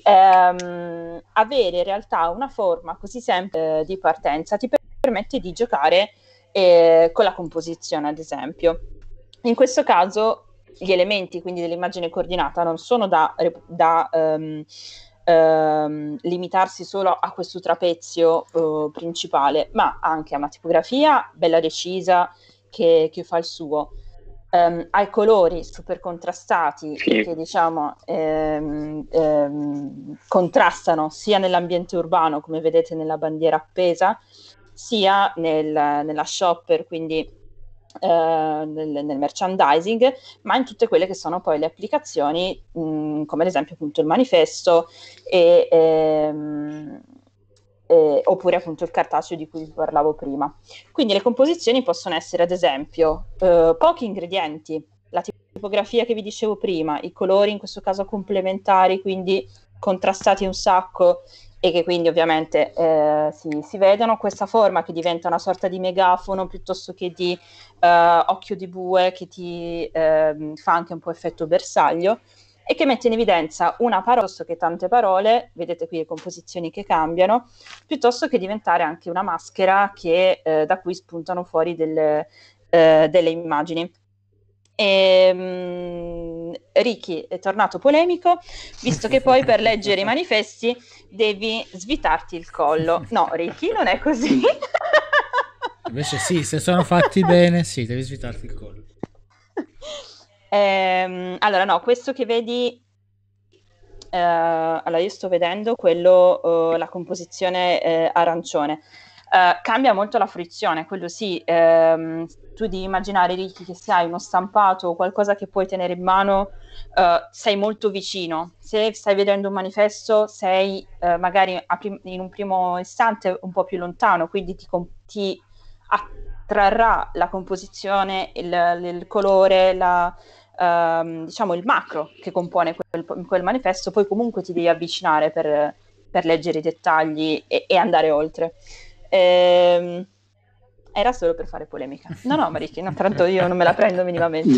ehm, avere in realtà una forma così semplice eh, di partenza ti permette di giocare Eh, con la composizione, ad esempio. In questo caso gli elementi quindi dell'immagine coordinata non sono da, da um, um, limitarsi solo a questo trapezio uh, principale, ma anche a una tipografia bella decisa che, che fa il suo, um, ai colori super contrastati sì. che diciamo ehm, ehm, contrastano sia nell'ambiente urbano, come vedete nella bandiera appesa, sia nel, nella shopper, quindi eh, nel, nel merchandising, ma in tutte quelle che sono poi le applicazioni, mh, come ad esempio appunto il manifesto e, ehm, e, oppure appunto il cartaceo di cui vi parlavo prima. Quindi le composizioni possono essere ad esempio eh, pochi ingredienti, la tipografia che vi dicevo prima, i colori in questo caso complementari, quindi contrastati un sacco, e che quindi ovviamente eh, si, si vedono, questa forma che diventa una sorta di megafono piuttosto che di eh, occhio di bue che ti eh, fa anche un po' effetto bersaglio e che mette in evidenza una parola piuttosto che tante parole, vedete qui le composizioni che cambiano, piuttosto che diventare anche una maschera che, eh, da cui spuntano fuori delle, eh, delle immagini. E, um, Ricky è tornato polemico, visto che poi per leggere i manifesti devi svitarti il collo. No, Ricky, non è così. Invece sì, se sono fatti bene, sì, devi svitarti il collo. Ehm, allora, no, questo che vedi, eh, allora io sto vedendo quello, eh, la composizione eh, arancione. Uh, cambia molto la fruizione, quello sì, ehm, tu devi immaginare, Ricky, che se hai uno stampato o qualcosa che puoi tenere in mano, uh, sei molto vicino. Se stai vedendo un manifesto, sei uh, magari prim- in un primo istante un po' più lontano, quindi ti, com- ti attrarrà la composizione, il, il colore, la, uh, diciamo il macro che compone quel, quel manifesto, poi comunque ti devi avvicinare per, per leggere i dettagli e, e andare oltre. Ehm, era solo per fare polemica. No, no, Marichi, no, tanto io non me la prendo minimamente.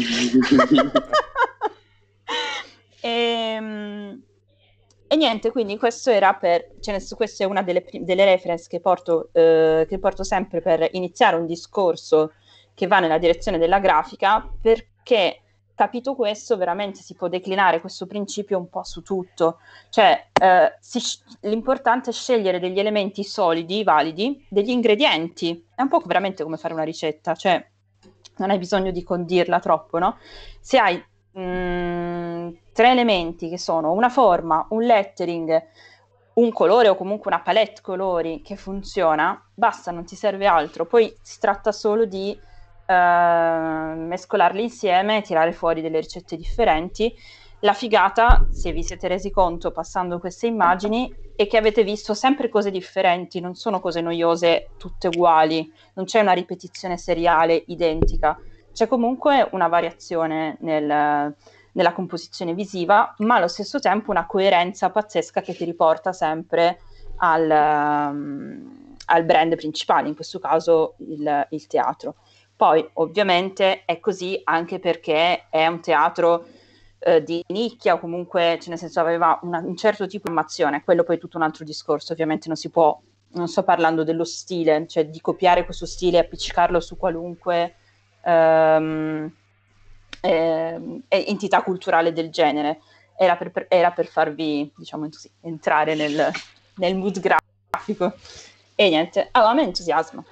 e, e niente, quindi questo era per, cioè, questa è una delle, delle reference che porto, eh, che porto sempre per iniziare un discorso che va nella direzione della grafica, perché capito questo, veramente si può declinare questo principio un po' su tutto. Cioè, eh, si, l'importante è scegliere degli elementi solidi, validi, degli ingredienti. È un po' veramente come fare una ricetta, cioè non hai bisogno di condirla troppo, no? Se hai mh, tre elementi che sono una forma, un lettering, un colore o comunque una palette colori che funziona, basta, non ti serve altro. Poi si tratta solo di Uh, mescolarli insieme e tirare fuori delle ricette differenti. La figata, se vi siete resi conto passando queste immagini, è che avete visto sempre cose differenti, non sono cose noiose tutte uguali, non c'è una ripetizione seriale identica, c'è comunque una variazione nel, nella composizione visiva, ma allo stesso tempo una coerenza pazzesca che ti riporta sempre al, um, al brand principale, in questo caso il, il teatro. Poi ovviamente è così anche perché è un teatro eh, di nicchia o comunque, cioè nel senso aveva una, un certo tipo di formazione, quello poi è tutto un altro discorso, ovviamente non si può, non sto parlando dello stile, cioè di copiare questo stile e appiccicarlo su qualunque ehm, eh, entità culturale del genere, era per, era per farvi, diciamo così, entrare nel, nel mood grafico e niente, allora a me entusiasma.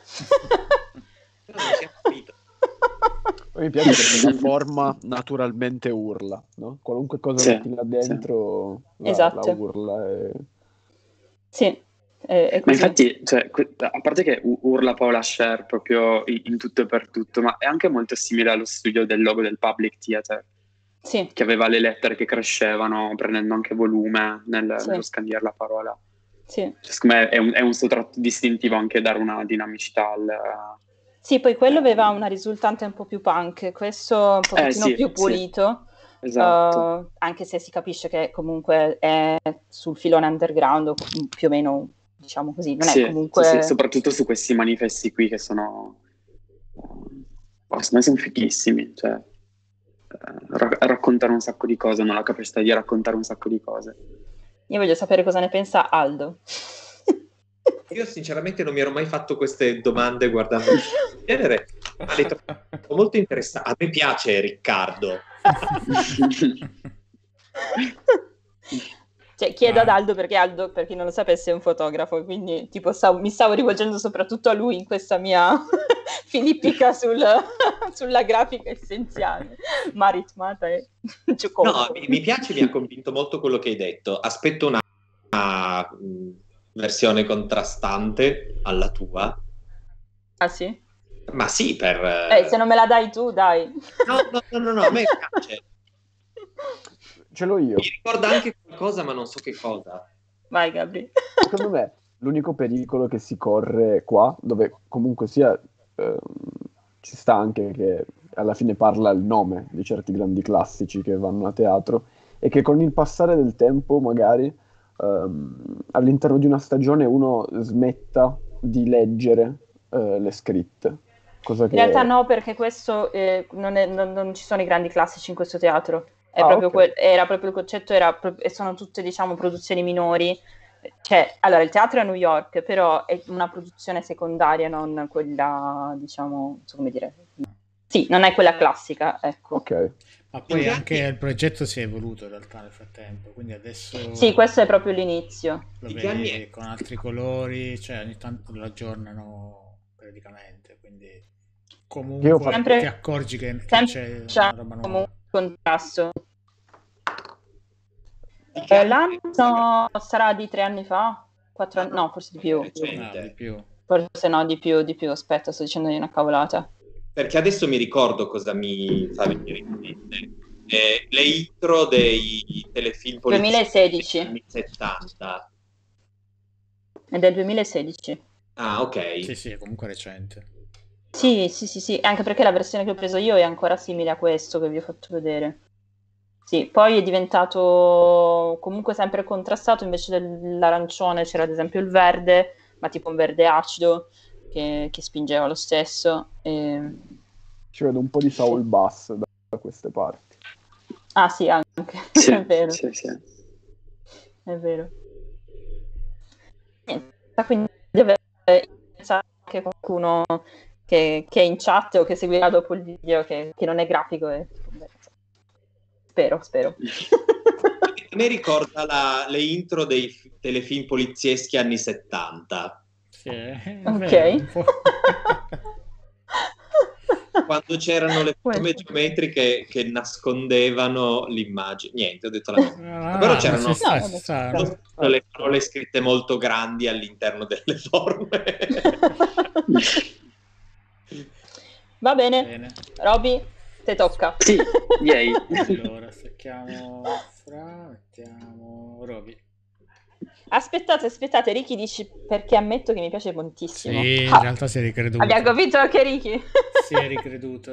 Mi piace perché la forma naturalmente urla, no? Qualunque cosa sì, metti là dentro sì. la, Esatto. la urla. E... Sì, È, è Ma così. infatti, cioè, que- a parte che u- urla Paula Scher proprio in, in tutto e per tutto, ma è anche molto simile allo studio del logo del Public Theatre, Sì, che aveva le lettere che crescevano, prendendo anche volume nel- Sì. nello scandire la parola. sì. Cioè, secondo me è un, è un suo tratto distintivo anche dare una dinamicità al... Sì, poi quello aveva una risultante un po' più punk, questo un pochettino Eh, sì, più sì. pulito, Esatto. eh, anche se si capisce che comunque è sul filone underground, o più o meno, diciamo così, non Sì, è comunque... sì, sì, soprattutto su questi manifesti qui che sono... Uh, secondo me sono fighissimi, cioè uh, ra- raccontano un sacco di cose, hanno la capacità di raccontare un sacco di cose. Io voglio sapere cosa ne pensa Aldo. Io sinceramente non mi ero mai fatto queste domande guardando il genere, ma le trovo molto interessanti. A me piace Riccardo. Cioè, chiedo Ah. ad Aldo perché Aldo, per chi non lo sapesse, è un fotografo, quindi tipo stavo- mi stavo rivolgendo soprattutto a lui in questa mia filippica sul- sulla grafica essenziale, ma ritmata e No, giocosa. mi, mi piace, mi ha convinto molto quello che hai detto. Aspetto una, una, mh, versione contrastante alla tua. Ah sì? Ma sì, per... Eh, se non me la dai tu, dai. No, no, no, no, no, a me piace. Ce l'ho io. Mi ricorda anche qualcosa, ma non so che cosa. Vai, Gabri. Secondo me l'unico pericolo che si corre qua, dove comunque sia ehm, ci sta anche che alla fine parla il nome di certi grandi classici che vanno a teatro, è che con il passare del tempo magari ehm, all'interno di una stagione uno smetta di leggere eh, le scritte. Cosa che... In realtà no, perché questo eh, non, è- non- non ci sono i grandi classici in questo teatro. È Ah, proprio ok. quel- era proprio il concetto, era pro- e sono tutte, diciamo, produzioni minori. Cioè, allora, il teatro è a New York, però è una produzione secondaria, non quella, diciamo, non so come dire. Sì, non è quella classica, ecco. Ok. Ma poi Infatti- anche il progetto si è evoluto in realtà nel frattempo, quindi adesso Sì, questo è proprio l'inizio. lo Di che anni vedi è? con altri colori, cioè ogni tanto lo aggiornano periodicamente, quindi Io ho comunque fatto- Sempre- ti accorgi che, che sempre c'è c'è una roba nuova. comunque un contrasto. Di che Eh, anni è? l'anno sarà di tre anni fa? Quattro anni? No, forse di più. Recente. No, di più. Forse no, di più, di più. Aspetta, sto dicendo una cavolata. Perché adesso mi ricordo cosa mi fa venire in mente. Eh, le intro dei telefilm polizieschi duemilasedici. degli anni settanta. È del duemilasedici. Ah, ok. Sì, sì, è comunque recente. Sì, sì, sì, sì, anche perché la versione che ho preso io è ancora simile a questo che vi ho fatto vedere. Sì, poi è diventato comunque sempre contrastato, invece dell'arancione c'era ad esempio il verde, ma tipo un verde acido che, che spingeva lo stesso. E... Ci vedo un po' di Saul Bass da, da queste parti. Ah sì, anche, Sì, è vero, sì, sì. è vero. Niente, quindi deve essere anche qualcuno che, che è in chat o che seguirà dopo il video che, che non è grafico e... Spero, spero. A me ricorda la- le intro dei f- telefilm polizieschi anni settanta, Sì, è Ok. vero, un po'. quando c'erano le Può forme essere. geometriche che nascondevano l'immagine. Niente, ho detto la mia. No, no, Però no, c'erano ci sta, No, ci vabbè, sta. ci sta. le parole scritte molto grandi all'interno delle forme. Va bene, Bene. Roby, te tocca. Sì, yay. Allora, stacchiamo fra, mettiamo Roby. Aspettate, aspettate, Ricky dici perché ammetto che mi piace moltissimo. Sì, in Ah, realtà si è ricreduto. abbiamo capito anche Ricky. Si è ricreduto.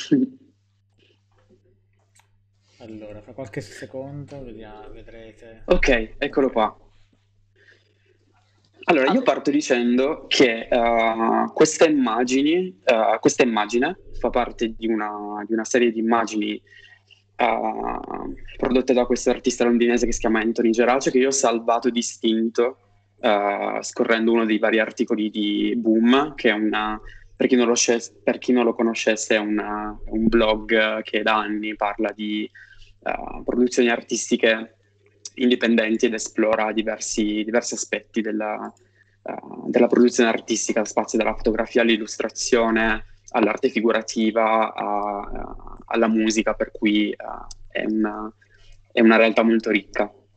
Allora, fra qualche secondo vediamo, vedrete. Ok, eccolo qua. Allora, io parto dicendo che uh, questa, immagini, uh, questa immagine fa parte di una, di una serie di immagini uh, prodotte da questo artista londinese che si chiama Anthony Gerace, che io ho salvato distinto uh, scorrendo uno dei vari articoli di Boom, che è una, per chi non lo, sce- per chi non lo conoscesse, è una, è un blog che da anni parla di uh, produzioni artistiche indipendenti ed esplora diversi, diversi aspetti della, uh, della produzione artistica, spazio dalla fotografia all'illustrazione, all'arte figurativa, a, a, alla musica, per cui uh, è, una, è una realtà molto ricca.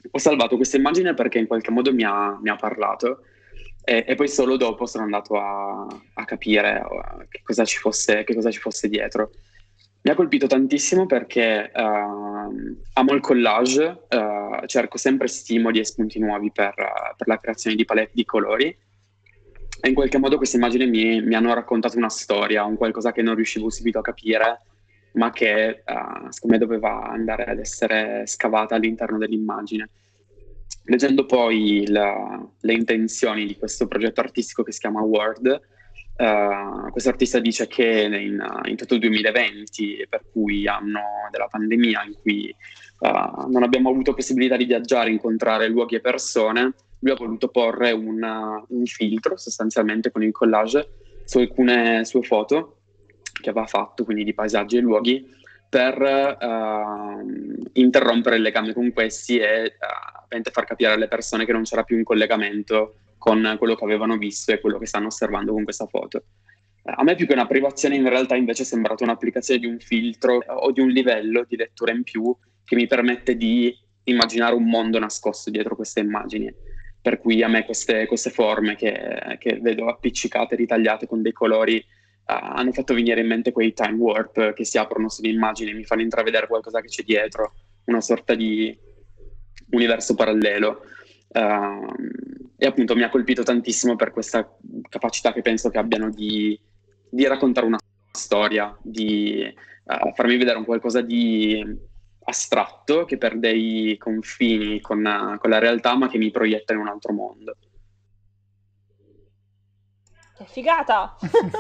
ho salvato questa immagine perché in qualche modo mi ha, mi ha parlato e, e poi solo dopo sono andato a, a capire uh, che cosa ci fosse, che cosa ci fosse dietro. Mi ha colpito tantissimo perché uh, amo il collage, uh, cerco sempre stimoli e spunti nuovi per, uh, per la creazione di palette di colori e in qualche modo queste immagini mi, mi hanno raccontato una storia, un qualcosa che non riuscivo subito a capire, ma che uh, secondo me doveva andare ad essere scavata all'interno dell'immagine. Leggendo poi la, le intenzioni di questo progetto artistico che si chiama Word, uh, questo artista dice che in, in tutto il duemilaventi, per cui anno della pandemia, in cui uh, non abbiamo avuto possibilità di viaggiare, incontrare luoghi e persone, lui ha voluto porre una, un filtro sostanzialmente con il collage su alcune sue foto che aveva fatto, quindi di paesaggi e luoghi, per uh, interrompere il legame con questi e uh, far capire alle persone che non c'era più un collegamento con quello che avevano visto e quello che stanno osservando con questa foto. Uh, a me più che una privazione in realtà invece è sembrata un'applicazione di un filtro o di un livello di lettura in più che mi permette di immaginare un mondo nascosto dietro queste immagini. Per cui a me queste, queste forme che, che vedo appiccicate, ritagliate con dei colori, Uh, hanno fatto venire in mente quei time warp che si aprono sull'immagine, mi fanno intravedere qualcosa che c'è dietro, una sorta di universo parallelo. Uh, e appunto mi ha colpito tantissimo per questa capacità che penso che abbiano di, di raccontare una storia, di uh, farmi vedere un qualcosa di astratto che perde i confini con, uh, con la realtà, ma che mi proietta in un altro mondo. Che figata!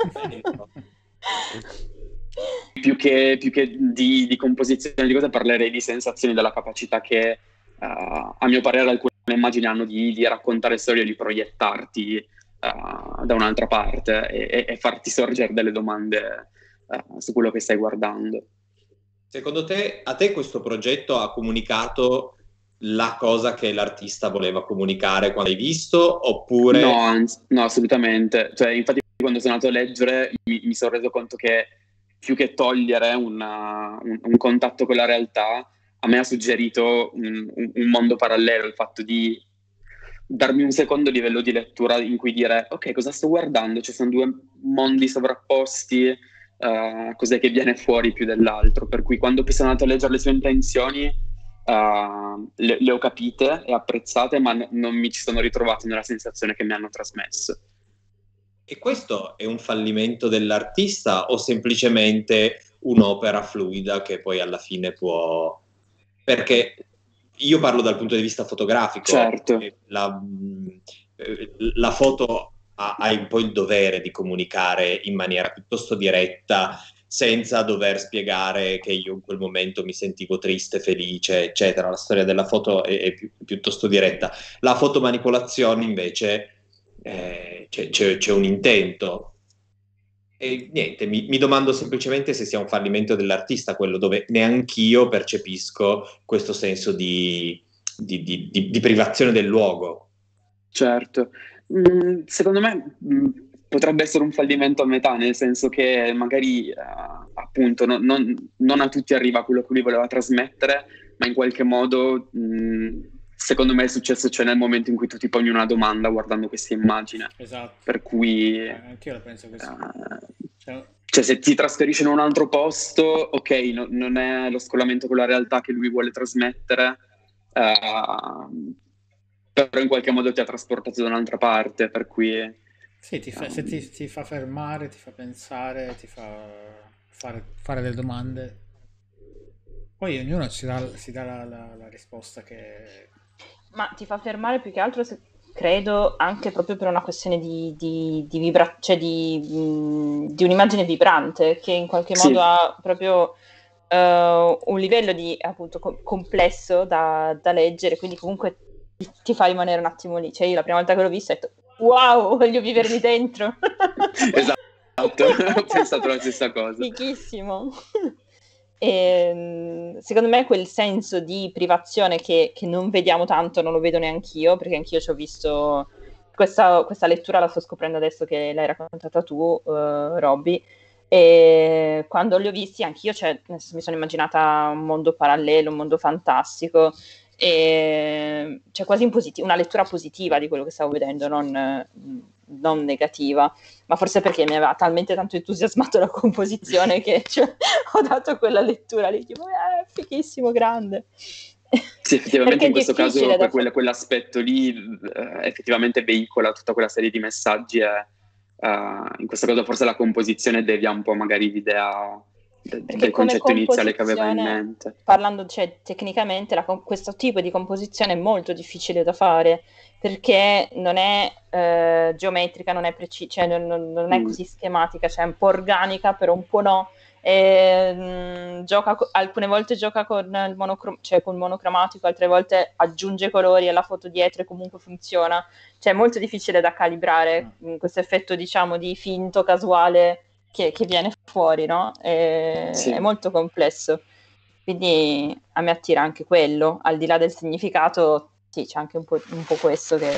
più che, più che di, di composizione di cose parlerei di sensazioni, della capacità che uh, a mio parere alcune immagini hanno di, di raccontare storie, di proiettarti uh, da un'altra parte e, e farti sorgere delle domande uh, su quello che stai guardando. Secondo te, a te questo progetto ha comunicato la cosa che l'artista voleva comunicare quando hai visto, oppure... No, no, assolutamente. Cioè, infatti quando sono andato a leggere mi, mi sono reso conto che più che togliere una, un, un contatto con la realtà, a me ha suggerito un, un, un mondo parallelo, il fatto di darmi un secondo livello di lettura in cui dire ok, cosa sto guardando? Ci sono due mondi sovrapposti, uh, cos'è che viene fuori più dell'altro? Per cui quando poi sono andato a leggere le sue intenzioni, Uh, le, le ho capite e apprezzate, ma n- non mi ci sono ritrovato nella sensazione che mi hanno trasmesso. E questo è un fallimento dell'artista o semplicemente un'opera fluida che poi alla fine può... Perché io parlo dal punto di vista fotografico. Certo. La, la foto ha, ha un po' il dovere di comunicare in maniera piuttosto diretta, senza dover spiegare che io in quel momento mi sentivo triste, felice, eccetera. La storia della foto è, è pi- piuttosto diretta. La fotomanipolazione invece eh, c'è, c'è, c'è un intento. E niente, mi, mi domando semplicemente se sia un fallimento dell'artista, quello dove neanch'io percepisco questo senso di, di, di, di, di privazione del luogo. Certo. Mm, secondo me... Mm, potrebbe essere un fallimento a metà, nel senso che magari uh, appunto non, non, non a tutti arriva quello che lui voleva trasmettere, ma in qualche modo mh, secondo me è successo cioè nel momento in cui tu ti poni una domanda guardando questa immagine. Esatto. Per cui eh, anch'io la penso così. Uh, cioè... cioè se ti trasferisci in un altro posto, ok, no, non è lo scollamento con la realtà che lui vuole trasmettere, uh, però in qualche modo ti ha trasportato da un'altra parte, per cui sì, ti fa, se ti, ti fa fermare, ti fa pensare, ti fa fare, fare delle domande. Poi ognuno si dà, si dà la, la, la risposta che... Ma ti fa fermare più che altro, se, credo, anche proprio per una questione di, di, di, vibra- cioè di, mh, di un'immagine vibrante, che in qualche modo sì. ha proprio uh, un livello di, appunto, com- complesso da, da leggere, quindi comunque ti, ti fa rimanere un attimo lì. Cioè io la prima volta che l'ho visto ho detto wow, voglio vivermi dentro. Esatto, ho pensato la stessa cosa. Fichissimo. E, secondo me quel senso di privazione che, che non vediamo tanto, non lo vedo neanch'io, perché anch'io ci ho visto questa, questa lettura, la sto scoprendo adesso che l'hai raccontata tu, uh, Robby, e quando li ho visti anch'io, cioè, mi sono immaginata un mondo parallelo, un mondo fantastico, e c'è quasi un posit- una lettura positiva di quello che stavo vedendo, non, non negativa, ma forse perché mi aveva talmente tanto entusiasmato la composizione che cioè, ho dato quella lettura lì, tipo, eh, fighissimo, grande. Sì, effettivamente in questo caso da que- fa- quel- quell'aspetto lì eh, effettivamente veicola tutta quella serie di messaggi e eh, in questo caso forse la composizione devia un po' magari l'idea de- Perché del come concetto iniziale che aveva in composizione, mente. parlando cioè, tecnicamente, la com- questo tipo di composizione è molto difficile da fare perché non è eh, geometrica, non è precisa, cioè non, non- non è Mm. così schematica, cioè è un po' organica, però un po' no. E, mh, gioca co- alcune volte gioca con il monocrom- cioè con monocromatico, altre volte aggiunge colori alla foto dietro e comunque funziona. Cioè è molto difficile da calibrare mh, questo effetto, diciamo, di finto casuale che, che viene fuori, no? È, Sì. è molto complesso. Quindi a me attira anche quello, al di là del significato, sì, c'è anche un po', un po' questo che...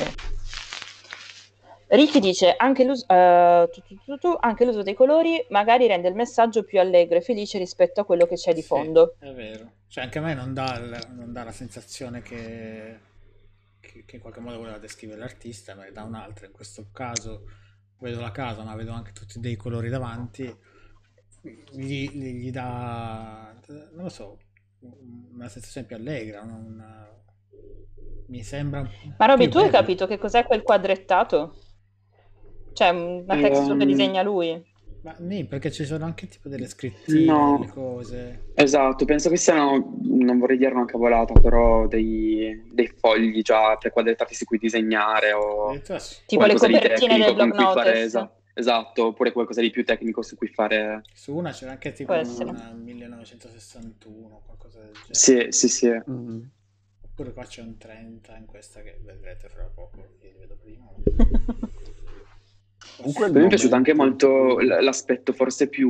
Ricky dice anche l'uso, eh, tu, tu, tu, tu, anche l'uso dei colori magari rende il messaggio più allegro e felice rispetto a quello che c'è di Sì, fondo. è vero. Cioè, anche a me non dà, il- non dà la sensazione che, che, che in qualche modo voleva descrivere l'artista, ma dà un'altra. In questo caso vedo la casa, ma vedo anche tutti dei colori davanti. Gli, gli- gli dà, non lo so, una sensazione più allegra. una- mi sembra Ma Roby, più tu hai bello. capito che cos'è quel quadrettato? Cioè una texture che Ehm, disegna lui? Ma nì, perché ci sono anche tipo delle scrittine, No, delle cose. esatto, penso che siano, non vorrei dire una cavolata, però dei, dei fogli già prequadrettati su cui disegnare o Addirittura sì. Tipo le qualcosa di copertine tecnico del block con cui fare, notice, esa- esatto, oppure qualcosa di più tecnico su cui fare. Su una c'era anche può tipo essere. un millenovecentosessantuno, qualcosa del genere. Sì, sì, sì. Mm. Oppure qua c'è un trenta in questa che vedrete fra poco, io li vedo prima. Comunque il Mi è piaciuto anche momento in molto cui- l- l'aspetto forse più,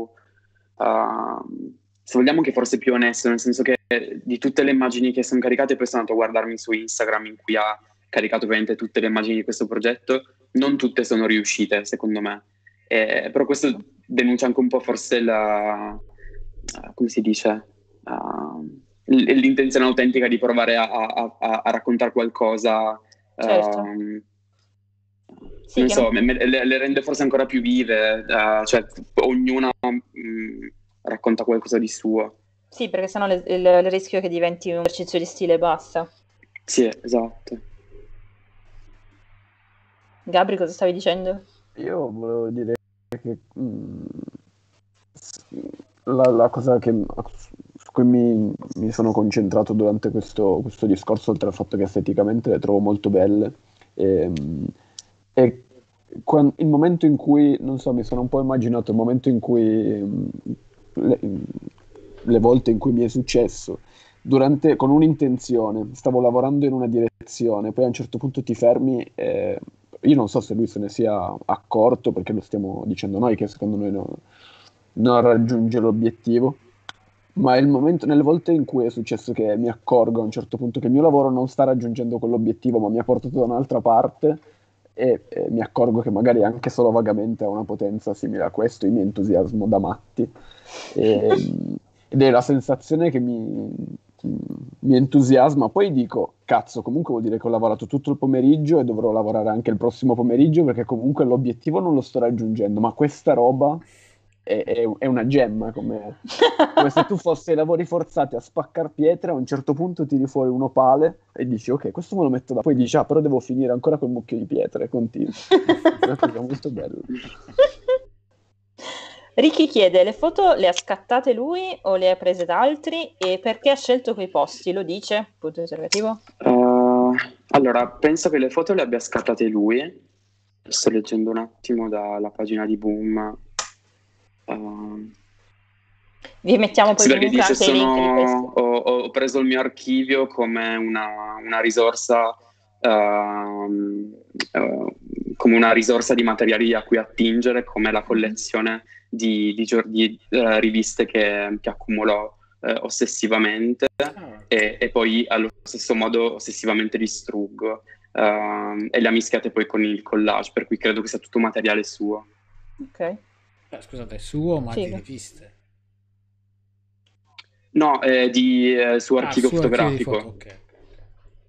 uh, se vogliamo che forse più onesto, nel senso che di tutte le immagini che sono caricate, poi sono andato a guardarmi su Instagram in cui ha caricato ovviamente tutte le immagini di questo progetto, non tutte sono riuscite secondo me. Eh, però questo denuncia anche un po' forse la, uh, come si dice, uh, l- l'intenzione autentica di provare a, a- a- a raccontare qualcosa. Certo. um, Sì, non che so, non- me- me- le, le rende forse ancora più vive, eh, cioè ognuna mh, racconta qualcosa di suo. Sì, perché sennò le- il, il rischio è che diventi un esercizio di stile e basta. Sì, esatto. Gabri, cosa stavi dicendo? Io volevo dire che mm, s- la, la cosa che, su cui mi, mi sono concentrato durante questo, questo discorso, oltre al fatto che esteticamente le trovo molto belle, e, mm, è quan- il momento in cui, non so, mi sono un po' immaginato il momento in cui, mm, le, le volte in cui mi è successo, durante, con un'intenzione, stavo lavorando in una direzione, poi a un certo punto ti fermi e io non so se lui se ne sia accorto perché lo stiamo dicendo noi che secondo noi no- non raggiunge l'obiettivo, ma è il momento, nelle volte in cui è successo che mi accorgo a un certo punto che il mio lavoro non sta raggiungendo quell'obiettivo ma mi ha portato da un'altra parte e, e mi accorgo che magari anche solo vagamente ha una potenza simile a questo, io mi entusiasmo da matti. E, ed è la sensazione che mi, mi entusiasma. Poi dico, cazzo, comunque vuol dire che ho lavorato tutto il pomeriggio e dovrò lavorare anche il prossimo pomeriggio perché comunque l'obiettivo non lo sto raggiungendo, ma questa roba è, è- è una gemma, come, come se tu fossi ai lavori forzati a spaccar pietre, a un certo punto tiri fuori un opale e dici, ok, questo me lo metto da... Poi dici, ah, però devo finire ancora quel mucchio di pietre, e continui. È una cosa molto bella. Ricky chiede, le foto le ha scattate lui o le ha prese da altri e perché ha scelto quei posti? Lo dice? Punto interrogativo. Uh, allora, penso che le foto le abbia scattate lui. Sto leggendo un attimo dalla pagina di Boom. Uh, Vi mettiamo poi sì, perché comunque dice anche i link di questi. sono, ho, ho preso il mio archivio come una, una risorsa ehm, eh, come una risorsa di materiali a cui attingere, come la collezione di, di, gior- di, eh, riviste che, che accumulò eh, ossessivamente Ah, e, e poi allo stesso modo ossessivamente distruggo ehm, e le ha mischiate poi con il collage, per cui credo che sia tutto materiale suo. Ok. eh, scusate, suo ma di Figo. riviste. No, eh, di, eh, suo Ah, archivio suo archivio di fotografico. foto, ok.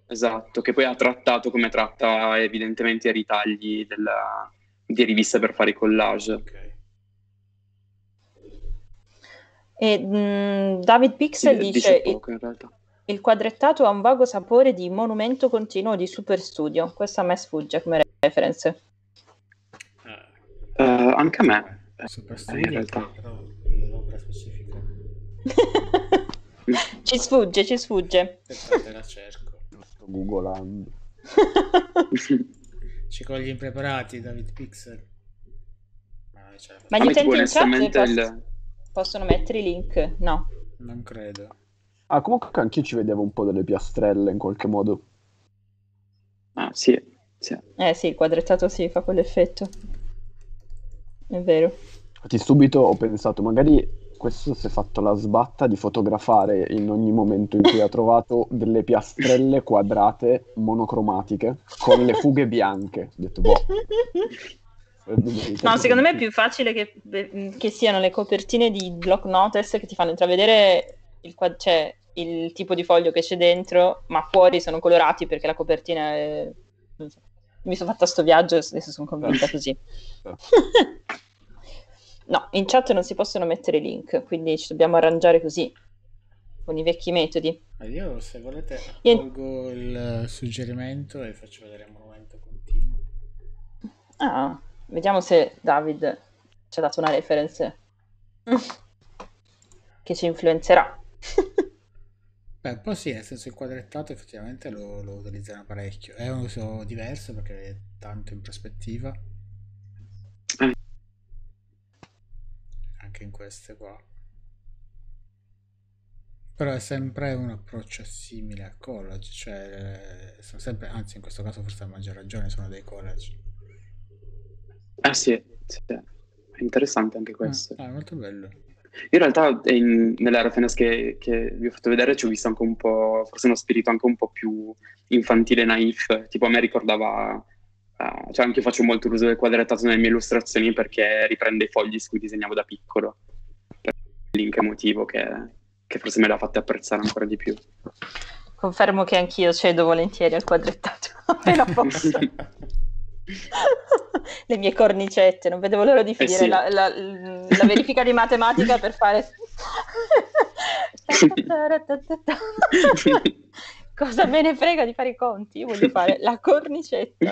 esatto, che poi ha trattato come tratta evidentemente i ritagli della, di riviste per fare i collage. Ok. E mh, David Pixel Sì, dice: dice poco in realtà. il quadrettato ha un vago sapore di monumento continuo di Super Studio. Questo a me sfugge come reference. Ah, Eh, anche a me, Super eh, in Studio, realtà. però l'opera specifica. Ci sfugge, ci sfugge. Aspettate, la cerco. Sto googolando. Ci cogli impreparati, David Pixel. Ma noi ce la Ma facciamo. gli A me, tipo, utenti in chat onestamente, pos- il- possono mettere i link? No. Non credo. Ah, comunque anche io ci vedevo un po' delle piastrelle in qualche modo. Ah, sì, sì. Eh sì, il quadrettato sì, fa quell'effetto. È vero. Infatti subito ho pensato, magari questo si è fatto la sbatta di fotografare in ogni momento in cui ha trovato delle piastrelle quadrate monocromatiche con le fughe bianche. Ho detto, boh. No, secondo me è più facile che, che siano le copertine di block notice che ti fanno intravedere il, qua- cioè, il tipo di foglio che c'è dentro, ma fuori sono colorati perché la copertina è... non so. Mi sono fatta sto viaggio e adesso sono convinta così. No, in chat non si possono mettere link, quindi ci dobbiamo arrangiare così, con i vecchi metodi. Ma io, se volete, Io- accolgo il suggerimento e faccio vedere il monumento continuo. Ah, vediamo se David ci ha dato una reference che ci influenzerà. Beh, un po' sì, nel senso il quadrettato effettivamente lo, lo utilizzano parecchio. È un uso diverso perché è tanto in prospettiva. Eh. Anche in queste qua. Però è sempre un approccio simile a collage, cioè eh, sono sempre, anzi in questo caso forse a maggior ragione sono dei collage. Ah, sì, sì. È interessante anche Ah, questo. ah, molto bello. In realtà in, nelle reference che, che vi ho fatto vedere ci ho visto anche un po', forse uno spirito anche un po' più infantile, naif, tipo a me ricordava, uh, cioè anche io faccio molto uso del quadrettato nelle mie illustrazioni perché riprende i fogli su cui disegnavo da piccolo, per il link emotivo che, che forse me l'ha fatto apprezzare ancora di più. Confermo che anch'io cedo volentieri al quadrettato, appena posso. Le mie cornicette, non vedevo l'ora di finire sì. la, la- la verifica di matematica per fare cosa me ne frega di fare i conti, io voglio fare la cornicetta.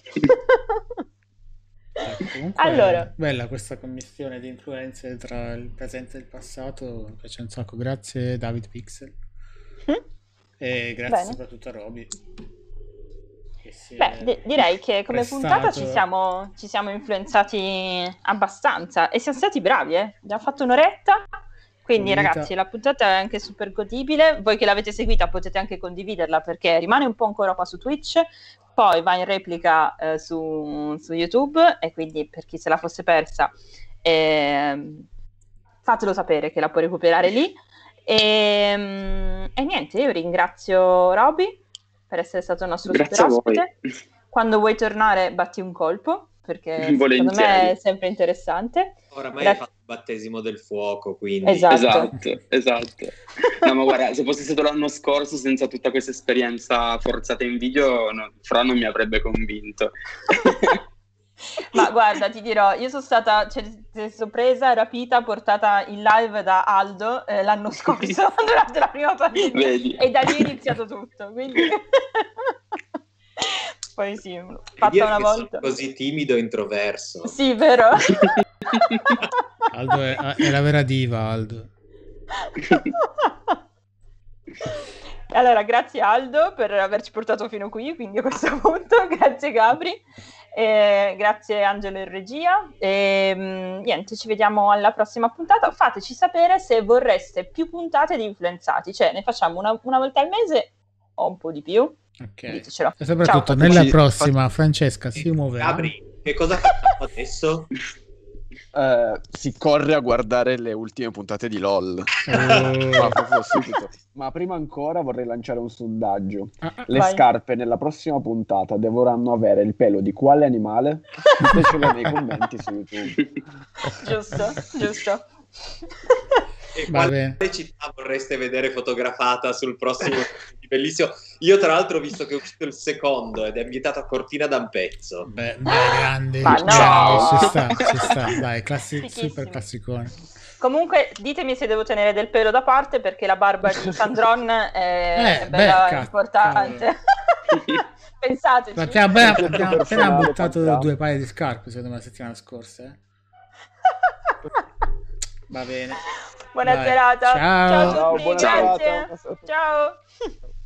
Eh, comunque Allora. bella questa commistione di influenze tra il presente e il passato, mi piace un sacco. Grazie David Pixel e grazie Bene. soprattutto a Roby che si Beh, è di- direi che come prestato- puntata ci siamo, ci siamo influenzati abbastanza e siamo stati bravi, eh? Abbiamo fatto un'oretta, quindi Pulita. ragazzi la puntata è anche super godibile, voi che l'avete seguita potete anche condividerla perché rimane un po' ancora qua su Twitch, poi va in replica eh, su, su YouTube e quindi per chi se la fosse persa ehm, fatelo sapere che la può recuperare lì. E, e niente, io ringrazio Roby per essere stato il nostro Grazie super a voi. ospite. Quando vuoi tornare, batti un colpo, perché secondo Volentieri. me è sempre interessante. Oramai Gra- hai fatto il battesimo del fuoco, quindi... Esatto. Esatto, esatto. No, ma guarda, se fosse stato l'anno scorso senza tutta questa esperienza forzata in video, no, Fra non mi avrebbe convinto. Ma guarda, ti dirò, io sono stata cioè, sono presa, rapita, portata in live da Aldo eh, l'anno scorso durante la prima pandemia. Vedi? E da lì è iniziato tutto, quindi... Poi sì, Devi fatta dire una che volta. sono così timido e introverso. Sì, vero? Aldo è, è la vera diva, Aldo. Allora, grazie Aldo per averci portato fino qui, quindi a questo punto, grazie Gabri, eh, grazie Angelo in regia, e mh, niente, ci vediamo alla prossima puntata. Fateci sapere se vorreste più puntate di Influenzati, cioè ne facciamo una, una volta al mese o un po' di più. Ok. Ditecelo. E soprattutto Ciao. nella Fateci- prossima Francesca si muoverà. Gabri, che cosa facciamo adesso? Eh, si corre a guardare le ultime puntate di LOL. Oh. Ma proprio subito. Ma prima ancora vorrei lanciare un sondaggio. Ah, ah, Le Vai. scarpe nella prossima puntata dovranno avere il pelo di quale animale? Ditecelo nei commenti su YouTube. Giusto, giusto. E Va quale bene. città vorreste vedere fotografata sul prossimo bellissimo? Io tra l'altro ho visto che è uscito il secondo ed è ambientato a Cortina d'Ampezzo. Beh, dai, grandi, Ma no! grandi, ci sta, ci sta, dai, classi- Fichissimo. super classicone. Comunque, ditemi se devo tenere del pelo da parte perché la barba di Sandron è Eh, bella beh, ca- importante. Pensateci. Ma abbiamo appena, Progetto abbiamo appena personale, buttato fantastico. due paia di scarpe, secondo me, la settimana scorsa. Eh. Va bene. Buona Dai, serata. ciao. Ciao a Ciao, tutti. buona Grazie. serata. Ciao.